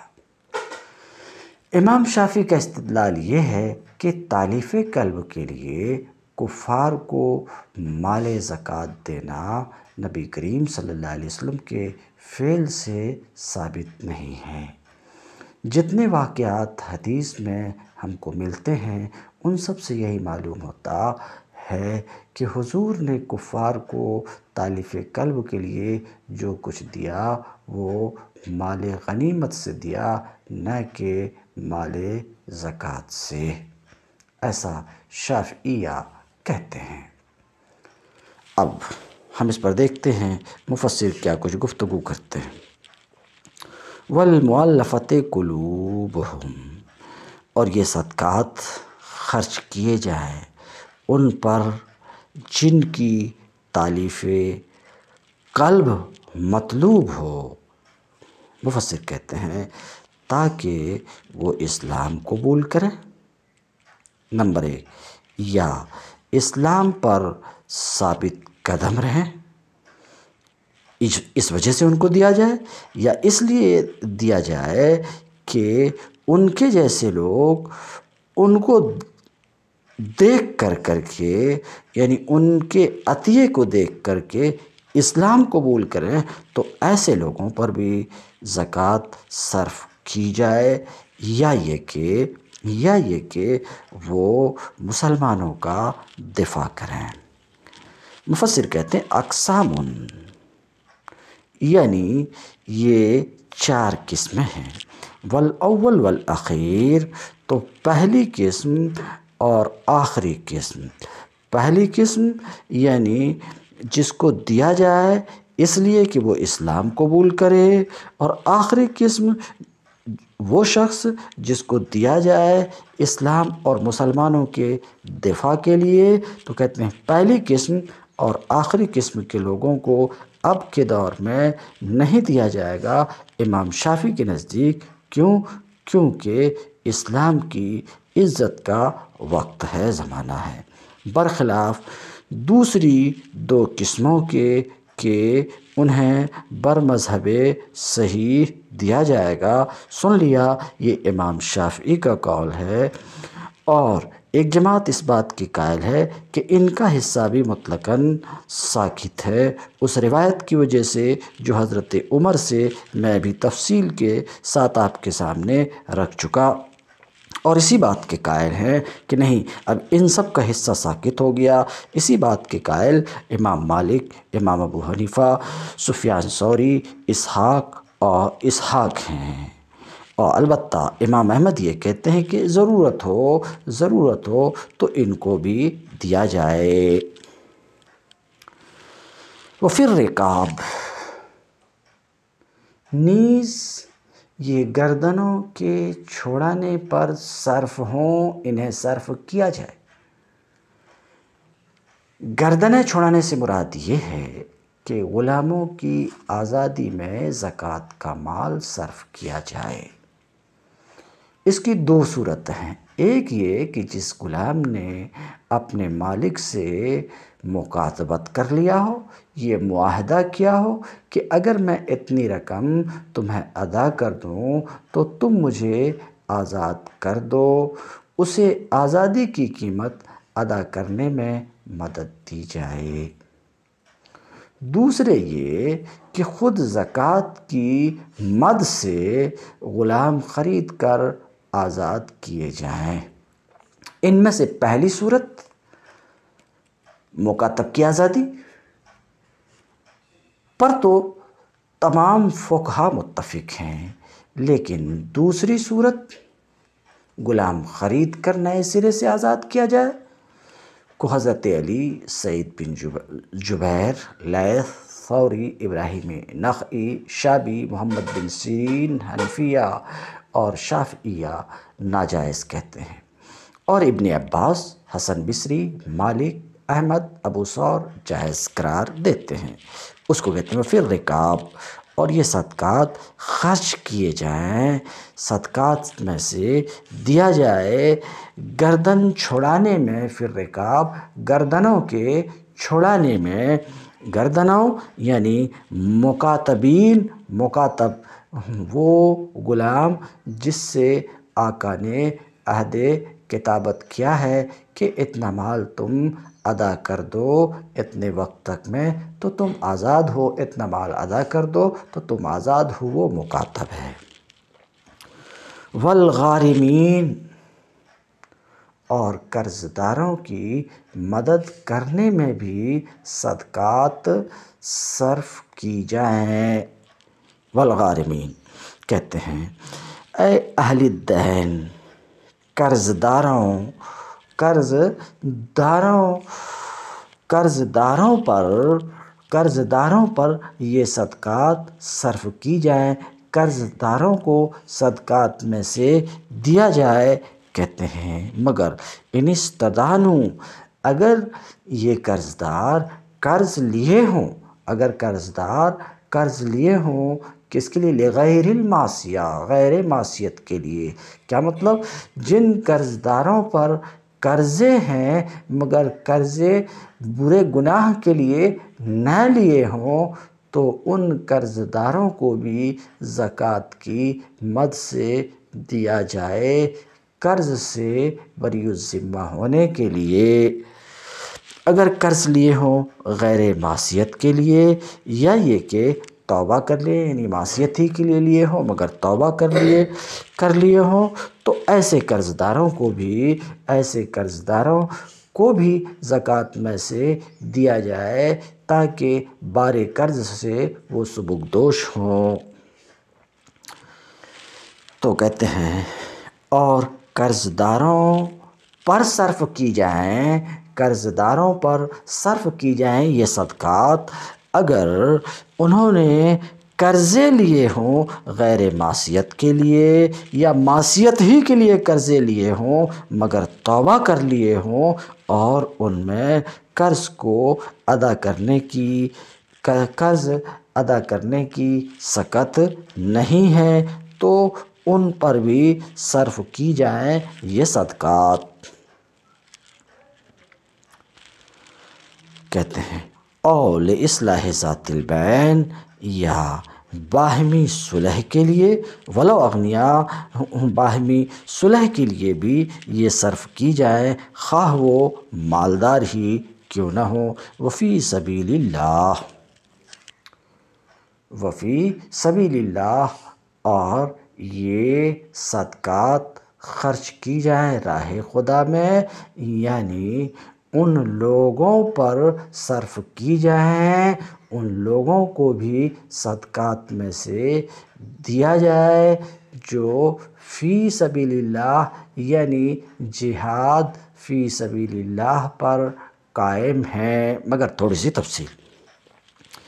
امام شافعی کا استدلال یہ ہے کہ تالیف قلب کے لیے کفار کو مال زکوٰۃ دینا نبی کریم صلی اللہ علیہ وسلم کے فعل سے ثابت نہیں ہے۔ جتنے واقعات حدیث میں ہم کو ملتے ہیں ان سب سے یہی معلوم ہوتا ہے کہ حضور نے کفار کو تالیف قلب کے لیے جو کچھ دیا وہ مال غنیمت سے دیا، نہ کہ مال زکوٰۃ سے، ایسا شافعیہ کہتے ہیں۔ اب ہم اس پر دیکھتے ہیں مفسر کیا کچھ گفتگو کرتے ہیں۔ وَالْمُؤَلَّفَةِ قُلُوبُهُمْ، اور یہ صدقات خرچ کیے جائیں ان پر جن کی تالیف قلب مطلوب ہو۔ مفسر کہتے ہیں تاکہ وہ اسلام قبول کریں، نمبر ایک، یا اسلام پر ثابت قدم رہیں، اس وجہ سے ان کو دیا جائے، یا اس لیے دیا جائے کہ ان کے جیسے لوگ ان کو دیکھ کر کر کے یعنی ان کے عطیے کو دیکھ کر کے اسلام قبول کریں، تو ایسے لوگوں پر بھی زکوٰۃ صرف کی جائے، یا یہ کہ یا یہ کہ وہ مسلمانوں کا دفاع کریں۔ مفسر کہتے ہیں اقسام، یعنی یہ چار قسمیں ہیں۔ والاول والاخیر، تو پہلی قسم اور آخری قسم۔ پہلی قسم یعنی جس کو دیا جائے اس لیے کہ وہ اسلام قبول کرے، اور آخری قسم وہ شخص جس کو دیا جائے اسلام اور مسلمانوں کے دفاع کے لیے۔ تو کہتے ہیں پہلی قسم اور آخری قسم کے لوگوں کو اب کے دور میں نہیں دیا جائے گا امام شافعی کے نزدیک۔ کیوں؟ کیونکہ اسلام کی عزت کا وقت ہے، زمانہ ہے، برخلاف دوسری دو قسموں کے کہ انہیں بر مذہب صحیح دیا جائے گا۔ سن لیا، یہ امام شافعی کا قول ہے، اور ایک جماعت اس بات کی قائل ہے کہ ان کا حصہ بھی مطلقاً ساقط ہے، اس روایت کی وجہ سے جو حضرت عمر سے میں بھی تفصیل کے ساتھ آپ کے سامنے رکھ چکا، اور اسی بات کے قائل ہیں کہ نہیں، اب ان سب کا حصہ ساقط ہو گیا۔ اسی بات کے قائل امام مالک، امام ابو حنیفہ، سفیان ثوری، اسحاق اور اسحاق ہیں، اور البتہ امام احمد یہ کہتے ہیں کہ ضرورت ہو ضرورت ہو تو ان کو بھی دیا جائے۔ وفی الرقاب، نیز یہ گردنوں کے چھڑانے پر صرف ہوں، انہیں صرف کیا جائے۔ گردنیں چھڑانے سے مراد یہ ہے کہ غلاموں کی آزادی میں زکوٰۃ کا مال صرف کیا جائے۔ اس کی دو صورتیں ہیں، ایک یہ کہ جس غلام نے اپنے مالک سے مکاتبت کر لیا ہو، یہ معاہدہ کیا ہو کہ اگر میں اتنی رقم تمہیں ادا کر دوں تو تم مجھے آزاد کر دو، اسے آزادی کی قیمت ادا کرنے میں مدد دی جائے۔ دوسرے یہ کہ خود زکوٰۃ کی مد سے غلام خرید کر آزاد کیے جائیں۔ ان میں سے پہلی صورت مکاتب کی آزادی پر تو تمام فقہا متفق ہیں، لیکن دوسری صورت غلام خرید کر نئے سرے سے آزاد کیا جائے کو حضرت علی، سعید بن جبیر، لیث، ثوری، ابراہیم نخعی، شعبی، محمد بن سیرین، حنفیہ اور شافعیہ ناجائز کہتے ہیں، اور ابن عباس، حسن بصری، مالک، احمد، ابو ثور جائز قرار دیتے ہیں۔ اس کو کہتے ہیں فی الرقاب، اور یہ صدقات خرچ کیے جائیں، صدقات میں سے دیا جائے گردن چھڑانے میں، فی الرقاب گردنوں کے چھڑانے میں، گردنوں یعنی مکاتبین، مکاتب وہ غلام جس سے آقا نے عہد کتابت کیا ہے کہ اتنا مال تم ادا کر دو اتنے وقت تک میں تو تم آزاد ہو، اتنا مال ادا کر دو تو تم آزاد ہو، وہ مکاتب ہے۔ والغارمین، اور قرض داروں کی مدد کرنے میں بھی صدقات صرف کی جائیں۔ والغارمین کہتے ہیں اے اہل الدین، قرض داروں قرض داروں قرض داروں پر قرض داروں پر یہ صدقات صرف کی جائیں، قرض داروں کو صدقات میں سے دیا جائے۔ کہتے ہیں مگر ان استدانوا، اگر یہ قرض دار قرض لیے ہوں اگر قرض دار قرض لیے ہوں کس کے لیے؟ لغیر المعصیہ، غیر معصیت کے لیے۔ کیا مطلب؟ جن قرض داروں پر قرضے ہیں مگر قرضے برے گناہ کے لیے نہ لیے ہوں تو ان قرض داروں کو بھی زکوٰۃ کی مد سے دیا جائے، قرض سے بری الذمہ ہونے کے لیے۔ اگر قرض لیے ہوں غیر معصیت کے لیے، یا یہ کہ توبہ کر لیں، یعنی معصیت ہی کے لیے لیے ہوں مگر توبہ کر لیے کر لیے ہوں تو ایسے قرض داروں کو بھی ایسے قرض داروں کو بھی زکوٰۃ میں سے دیا جائے تاکہ بار قرض سے وہ سبکدوش ہوں۔ تو کہتے ہیں اور قرض داروں پر صرف کی جائیں قرض داروں پر صرف کی جائیں یہ صدقات اگر انہوں نے قرضے لیے ہوں غیر معصیت کے لیے یا معصیت ہی کے لیے قرضے لیے ہوں مگر توبہ کر لیے ہوں اور ان میں قرض کو ادا کرنے کی قرض ادا کرنے کی سکت نہیں ہے تو ان پر بھی صرف کی جائیں یہ صدقات۔ کہتے ہیں او لإصلاح ذات البین، یا باہمی صلح کے لیے، ولو اغنیاء، باہمی صلح کے لیے بھی یہ صرف کی جائے خواہ وہ مالدار ہی کیوں نہ ہو۔ وفی سبیل اللہ وفی سبیل اللہ اور یہ صدقات خرچ کی جائیں راہ خدا میں، یعنی ان لوگوں پر صرف کی جائیں ان لوگوں کو بھی صدقات میں سے دیا جائے جو فی سبیل اللہ یعنی جہاد فی سبیل اللہ پر قائم ہیں، مگر تھوڑی سی تفصیل۔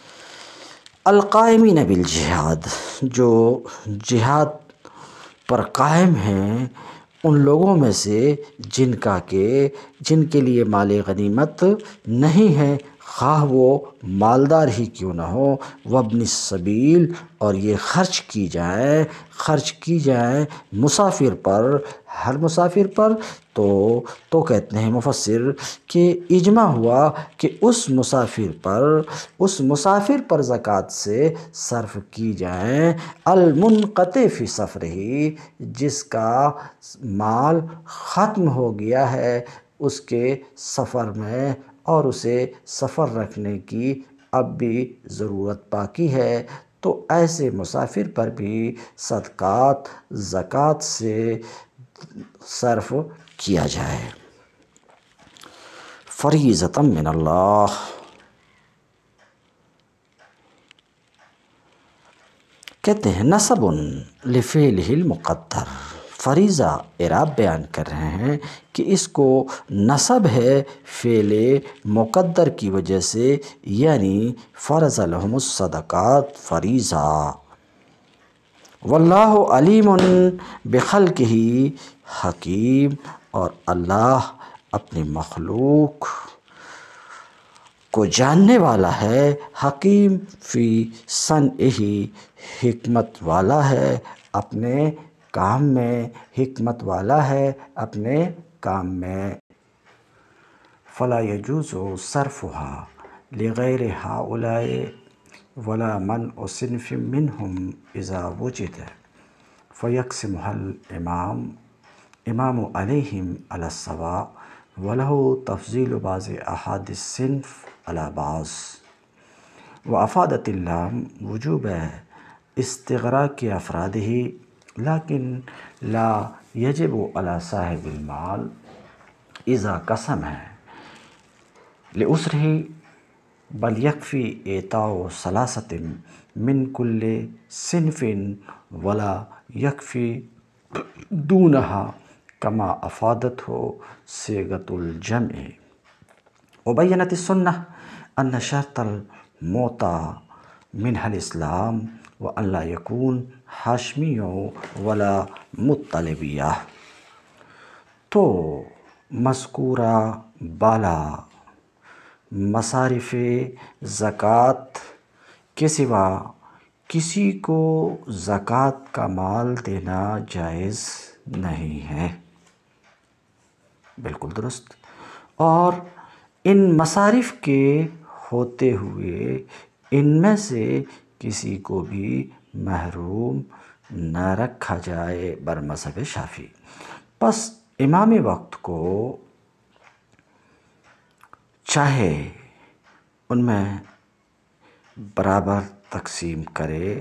القائمین بالجہاد، جو جہاد پر قائم ہیں ان لوگوں میں سے جن کا کہ جن کے لیے مال غنیمت نہیں ہے، خواہ وہ مالدار ہی کیوں نہ ہو، وابن السبیل، اور یہ خرچ کی جائیں خرچ کی جائیں مسافر پر، ہر مسافر پر۔ تو تو کہتے ہیں مفسر کہ اجماع ہوا کہ اس مسافر پر اس مسافر پر زکوٰۃ سے صرف کی جائیں المنقطع فی سفرہ، جس کا مال ختم ہو گیا ہے اس کے سفر میں، اور اسے سفر رکھنے کی اب بھی ضرورت باقی ہے، تو ایسے مسافر پر بھی صدقات زکوٰۃ سے صرف کیا جائے۔ فریضۃ من اللہ، کہتے ہیں نسب لفعلہ المقدر، فریضہ اعراب بیان کر رہے ہیں کہ اس کو نسب ہے فعل مقدر کی وجہ سے، یعنی فرض لہم الصدقات فریضہ۔ واللہ علیم بخلقہ، حکیم، اور اللہ اپنی مخلوق کو جاننے والا ہے، حکیم فی صنعہ، حکمت والا ہے اپنے کام میں، حکمت والا ہے اپنے کام میں۔ فلا یجوز صرفها لغیر ہؤلاء ولا منع صنف منهم اذا وجد فیقسمها الامام امام علیہم علی السواء وله تفضیل بعض احاد الصنف علی بعض، وافادت اللام وجوب استغراق افرادہ لیکن لا یجب علی صاحب المال اذا قسم ہے لعسرہ، بل یکفی اعطاء ثلاثۃ من کل صنف ولا یکفی دونہا کما افادتہ صیغۃ الجمع۔ وبینت السنہ ان شرط المعطى منها الاسلام وان لا یکون ہاشمی ولا مطلبیہ۔ تو مذکورہ بالا مصارف زکوٰۃ کے سوا کسی کو زکوٰۃ کا مال دینا جائز نہیں ہے، بالکل درست، اور ان مصارف کے ہوتے ہوئے ان میں سے کسی کو بھی محروم نہ رکھا جائے برمذہب شافعی۔ پس امام وقت کو چاہے ان میں برابر تقسیم کرے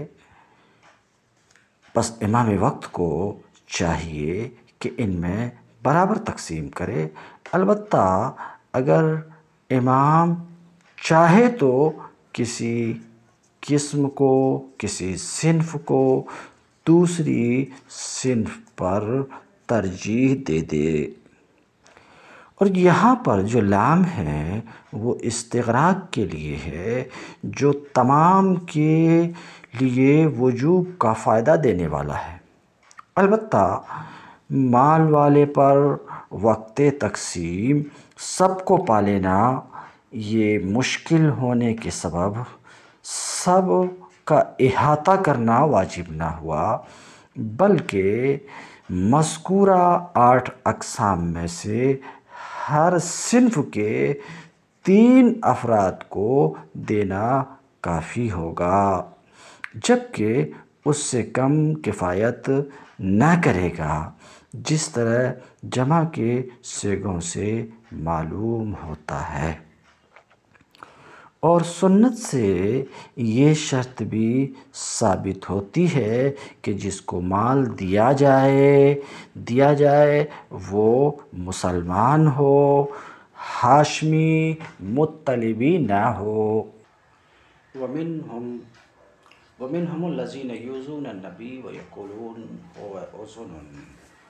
بس امام وقت کو چاہیے کہ ان میں برابر تقسیم کرے، البتہ اگر امام چاہے تو کسی قسم کو کسی صنف کو دوسری صنف پر ترجیح دے دے۔ اور یہاں پر جو لام ہے وہ استغراق کے لیے ہے، جو تمام کے لیے وجوب کا فائدہ دینے والا ہے۔ البتہ مال والے پر وقت تقسیم سب کو پا لینا یہ مشکل ہونے کے سبب سب کا احاطہ کرنا واجب نہ ہوا، بلکہ مذکورہ آٹھ اقسام میں سے ہر صنف کے تین افراد کو دینا کافی ہوگا، جبکہ اس سے کم کفایت نہ کرے گا، جس طرح جمع کے صیغوں سے معلوم ہوتا ہے۔ اور سنت سے یہ شرط بھی ثابت ہوتی ہے کہ جس کو مال دیا جائے دیا جائے وہ مسلمان ہو، ہاشمی مطلبی نہ ہو۔ وَمِنْهُمْ وَمِنْهُمُ الَّذِينَ يُؤْذُونَ النَّبِيَّ وَيَقُولُونَ هُوَ أُذُنٌ،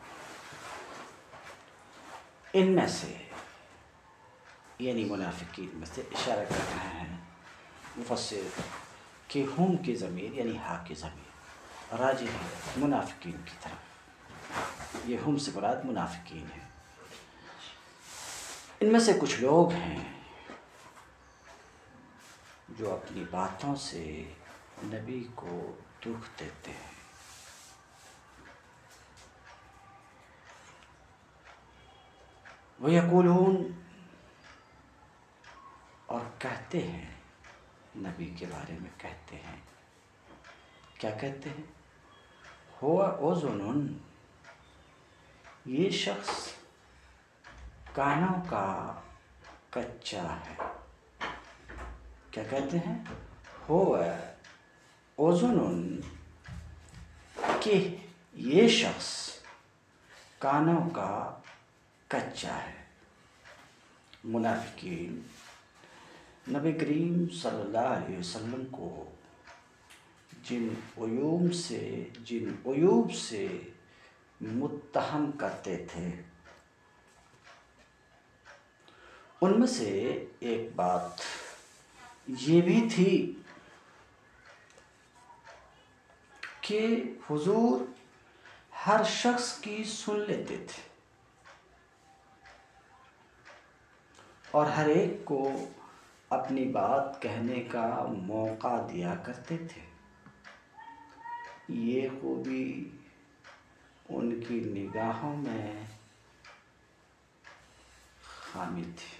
ان میں سے یعنی منافقین میں سے اشارہ کر رہے ہیں مفسر کہ ہم کی ضمیر یعنی ہا کی ضمیر راجع ہے منافقین کی طرف، یہ ہم سے مراد منافقین ہے۔ ان میں سے کچھ لوگ ہیں جو اپنی باتوں سے نبی کو دکھ دیتے ہیں۔ وَيَقُولُونَ، اور کہتے ہیں، نبی کے بارے میں کہتے ہیں، کیا کہتے ہیں؟ ہوا اذن، یہ شخص کانوں کا کچا ہے۔ کیا کہتے ہیں؟ ہوا اذن، کہ یہ شخص کانوں کا کچا ہے۔ منافقین نبی کریم صلی اللہ علیہ وسلم کو جن عیوب سے جن عیوب سے متہم کرتے تھے، ان میں سے ایک بات یہ بھی تھی کہ حضور ہر شخص کی سن لیتے تھے اور ہر ایک کو اپنی بات کہنے کا موقع دیا کرتے تھے۔ یہ خوبی ان کی نگاہوں میں خامی تھی۔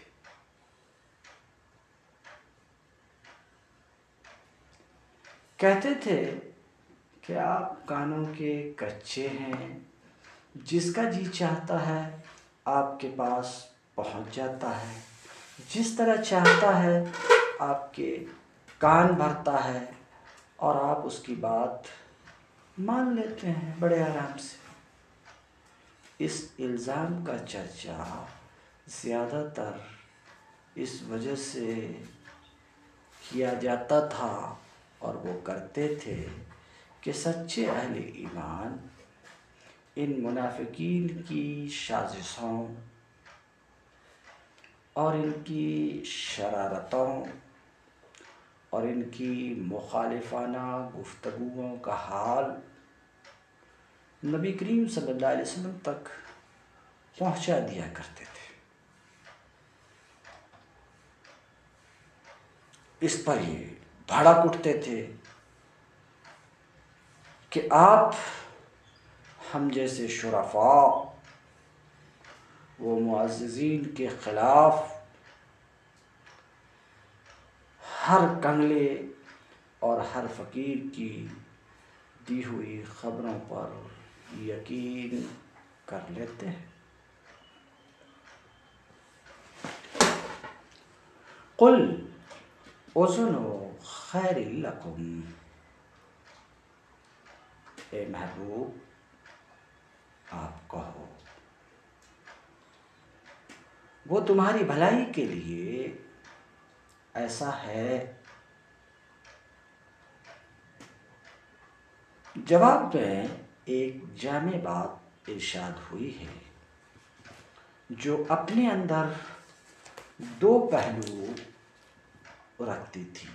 کہتے تھے کہ آپ کانوں کے کچے ہیں، جس کا جی چاہتا ہے آپ کے پاس پہنچ جاتا ہے، جس طرح چاہتا ہے آپ کے کان بھرتا ہے اور آپ اس کی بات مان لیتے ہیں بڑے آرام سے۔ اس الزام کا چرچا زیادہ تر اس وجہ سے کیا جاتا تھا اور وہ کرتے تھے کہ سچے اہل ایمان ان منافقین کی سازشوں اور ان کی شرارتوں اور ان کی مخالفانہ گفتگوؤں کا حال نبی کریم صلی اللہ علیہ وسلم تک پہنچا دیا کرتے تھے۔ اس پر یہ بھڑک اٹھتے تھے کہ آپ ہم جیسے شرفاء و معززین کے خلاف ہر کنگلے اور ہر فقیر کی دی ہوئی خبروں پر یقین کر لیتے ہیں۔ قل اذن خیر لکم، اے محبوب آپ کہو وہ تمہاری بھلائی کے لیے ایسا ہے۔ جواب میں ایک جامع بات ارشاد ہوئی ہے جو اپنے اندر دو پہلو رکھتی تھی۔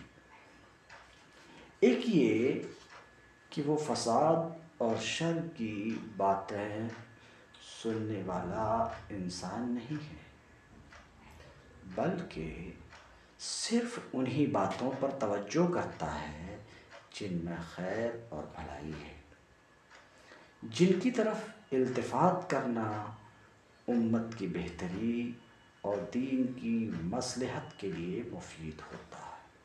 ایک یہ کہ وہ فساد اور شر کی باتیں سننے والا انسان نہیں ہے، بلکہ صرف انہی باتوں پر توجہ کرتا ہے جن میں خیر اور بھلائی ہے، جن کی طرف التفات کرنا امت کی بہتری اور دین کی مصلحت کے لیے مفید ہوتا ہے۔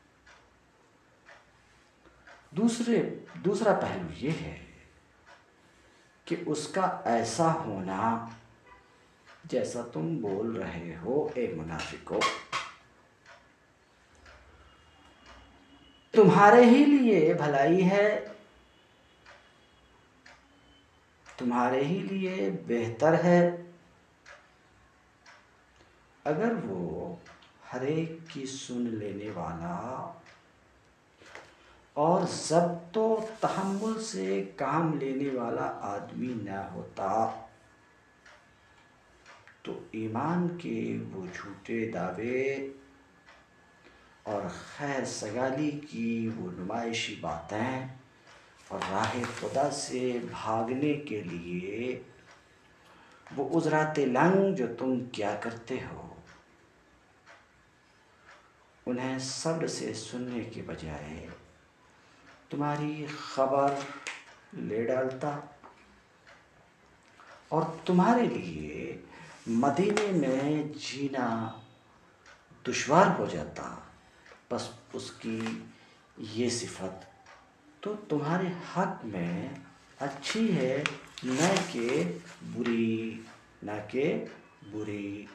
دوسرے دوسرا پہلو یہ ہے کہ اس کا ایسا ہونا جیسا تم بول رہے ہو اے منافقو، تمہارے ہی لیے بھلائی ہے، تمہارے ہی لیے بہتر ہے اگر وہ ہر ایک کی سن لینے والا اور ضبط و تحمل سے کام لینے والا آدمی نہ ہوتا تو ایمان کے وہ جھوٹے دعوے اور خیر سگالی کی وہ نمائشی باتیں اور راہ خدا سے بھاگنے کے لیے وہ عذرات لنگ جو تم کیا کرتے ہو، انہیں صبر سے سننے کے بجائے تمہاری خبر لے ڈالتا اور تمہارے لیے مدینے میں جینا دشوار ہو جاتا، بس اس کی یہ صفت تو تمہارے حق میں اچھی ہے نہ کہ بری، نہ کہ بری۔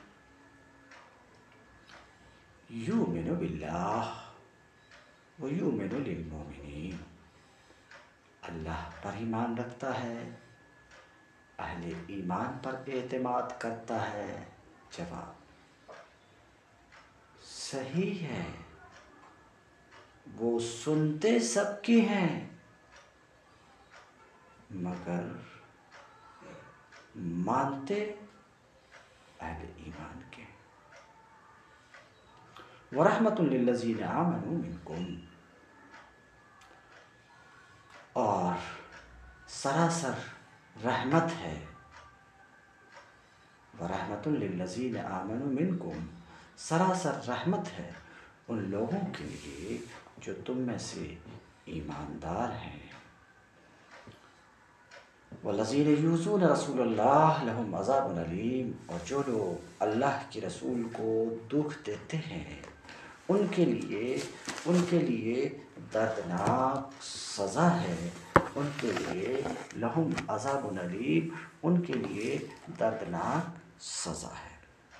یؤمن باللہ ویؤمن للمؤمنین، اللہ پر ایمان رکھتا ہے، اہل ایمان پر اعتماد کرتا ہے۔ جواب صحیح ہے، وہ سنتے سب کی ہیں مگر مانتے اہل ایمان کے۔ وَرَحْمَةٌ لِّلَّذِينَ آمَنُوا مِنكُمْ، اور سراسر رحمت ہے، وَرَحْمَةٌ لِّلَّذِينَ آمَنُوا مِنكُمْ، سراسر رحمت ہے ان لوگوں کے لیے جو تم میں سے ایماندار ہیں۔ وَالَّذِينَ يُؤْذُونَ رَسُولَ اللَّهِ لَهُمْ عَذَابٌ أَلِيمٌ، اور جو لوگ اللہ کے رسول کو دکھ دیتے ہیں ان کے لیے ان کے لیے دردناک سزا ہے، ان کے لیے لہم عذاب علیم، ان کے لیے دردناک سزا ہے۔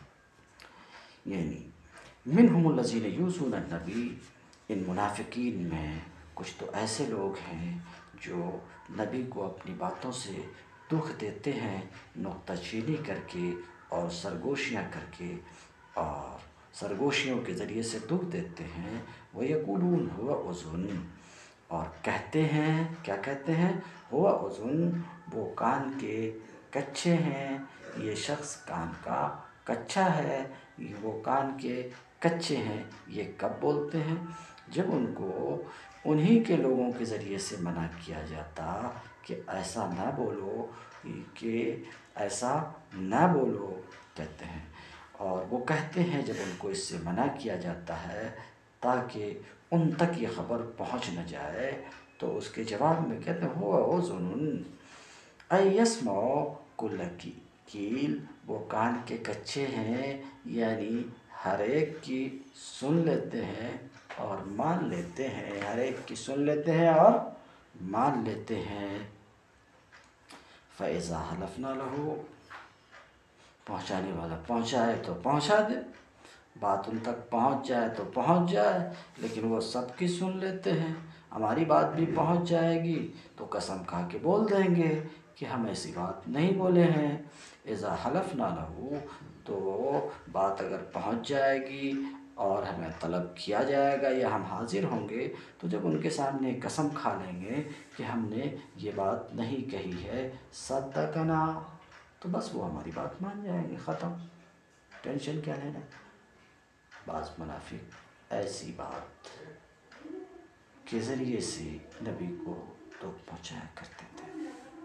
یعنی منہم الذین یؤذون النبی، ان منافقین میں کچھ تو ایسے لوگ ہیں جو نبی کو اپنی باتوں سے دکھ دیتے ہیں، نکتہ چینی کر کے اور سرگوشیاں کر کے اور سرگوشیوں کے ذریعے سے دکھ دیتے ہیں۔ وَيَقُولُونَ هُوَ أُذُنٌ، اور کہتے ہیں، کیا کہتے ہیں؟ ہوا اذن، وہ کان کے کچے ہیں، یہ شخص کان کا کچا ہے، وہ کان کے کچے ہیں۔ یہ کب بولتے ہیں؟ جب ان کو انہی کے لوگوں کے ذریعے سے منع کیا جاتا کہ ایسا نہ بولو، کہ ایسا نہ بولو کہتے ہیں، اور وہ کہتے ہیں جب ان کو اس سے منع کیا جاتا ہے تاکہ ان تک یہ خبر پہنچ نہ جائے، تو اس کے جواب میں کہتے ہیں ہوا اذن اے یسمع کل قیل، وہ کان کے کچے ہیں، یعنی ہر ایک کی سن لیتے ہیں اور مان لیتے ہیں، ہر ایک کی سن لیتے ہیں اور مان لیتے ہیں۔ فَإِذَا حَلَفْنَا لَهُ، پہنچانے والا پہنچائے تو پہنچا دے، بات ان تک پہنچ جائے تو پہنچ جائے، لیکن وہ سب کی سن لیتے ہیں۔ ہماری بات بھی پہنچ جائے گی تو قسم کھا کے بول دیں گے کہ ہم ایسی بات نہیں بولے ہیں۔ اذا حلفنا لہو، تو بات اگر پہنچ جائے گی اور ہمیں طلب کیا جائے گا یا ہم حاضر ہوں گے، تو جب ان کے سامنے قسم کھا لیں گے کہ ہم نے یہ بات نہیں کہی ہے، صدقنا، تو بس وہ ہماری بات مان جائیں گے، ختم، ٹینشن کیا لینا۔ بعض منافق ایسی بات کے ذریعے سے نبی کو دکھ پہنچایا کرتے تھے۔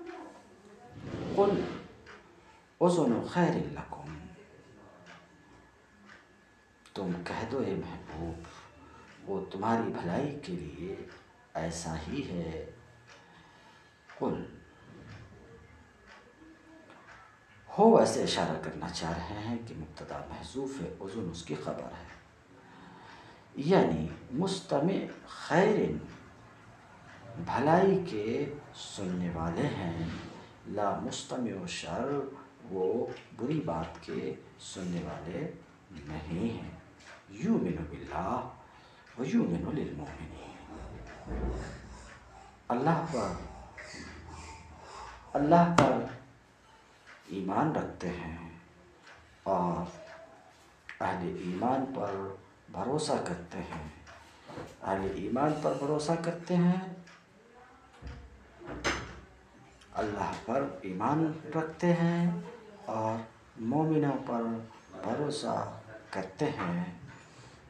قل اذن خیر لکم، تم کہہ دو اے محبوب وہ تمہاری بھلائی کے لیے ایسا ہی ہے۔ قل، ہو ویسے اشارہ کرنا چاہ رہے ہیں کہ مبتدا محذوف ہے، اذن اس کی خبر ہے، یعنی مستمع خیر، بھلائی کے سننے والے ہیں، لا مستمع شر، وہ بری بات کے سننے والے نہیں ہیں۔ یؤمن باللہ ویؤمن للمؤمنین، اللہ پر اللہ پر ایمان رکھتے ہیں اور اہل ایمان پر بھروسہ کرتے ہیں، اہل ایمان پر بھروسہ کرتے ہیں، اللہ پر ایمان رکھتے ہیں اور مومنوں پر بھروسہ کرتے ہیں۔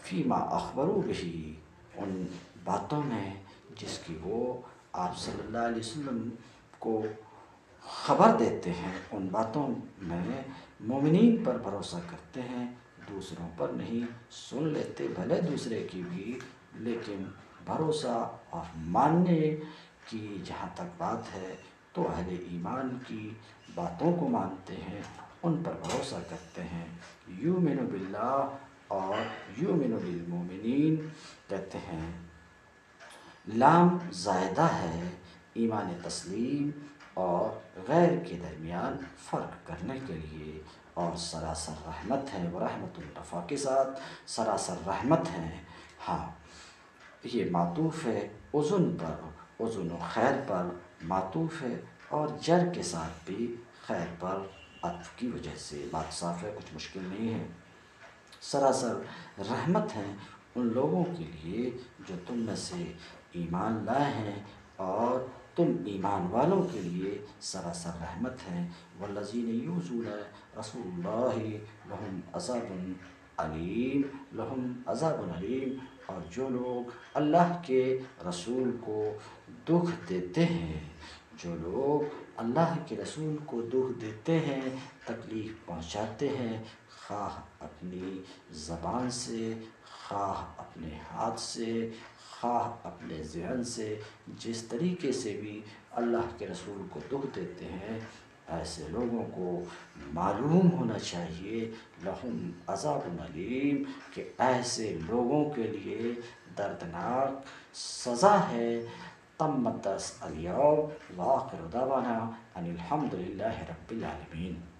فیما اخبروا بہ، ان باتوں میں جس کی وہ آپ صلی اللہ علیہ وسلم کو خبر دیتے ہیں، ان باتوں میں مومنین پر بھروسہ کرتے ہیں، دوسروں پر نہیں۔ سن لیتے بھلے دوسرے کی بھی، لیکن بھروسہ اور ماننے کی جہاں تک بات ہے تو اہل ایمان کی باتوں کو مانتے ہیں، ان پر بھروسہ کرتے ہیں۔ یؤمن باللہ اور یؤمن بالمؤمنین کہتے ہیں لام زائدہ ہے ایمان تسلیم اور غیر کے درمیان فرق کرنے کے لیے، اور سراسر رحمت ہے، وہ رحمت الرفا کے ساتھ سراسر رحمت ہے۔ ہاں، یہ معطوف ہے اذن پر، اذن و خیر پر معطوف ہے، اور جر کے ساتھ بھی خیر پر عطف کی وجہ سے بات صاف ہے، کچھ مشکل نہیں ہے۔ سراسر رحمت ہے ان لوگوں کے لیے جو تم میں سے ایمان لائے ہیں، اور تم ایمان والوں کے لیے سراسر رحمت ہیں۔ والذین یؤذون رسول اللہ لہم عذاب علیم، لہم عذاب علیم، اور جو لوگ اللہ کے رسول کو دکھ دیتے ہیں، جو لوگ اللہ کے رسول کو دکھ دیتے ہیں، تکلیف پہنچاتے ہیں، خواہ اپنی زبان سے، خواہ اپنے ہاتھ سے، خواہ اپنے ذہن سے، جس طریقے سے بھی اللہ کے رسول کو دکھ دیتے ہیں، ایسے لوگوں کو معلوم ہونا چاہیے لہم عذاب علیم، کہ ایسے لوگوں کے لیے دردناک سزا ہے۔ تمت الدرس اليوم وآخر دعوانا ان الحمد للہ رب العالمین۔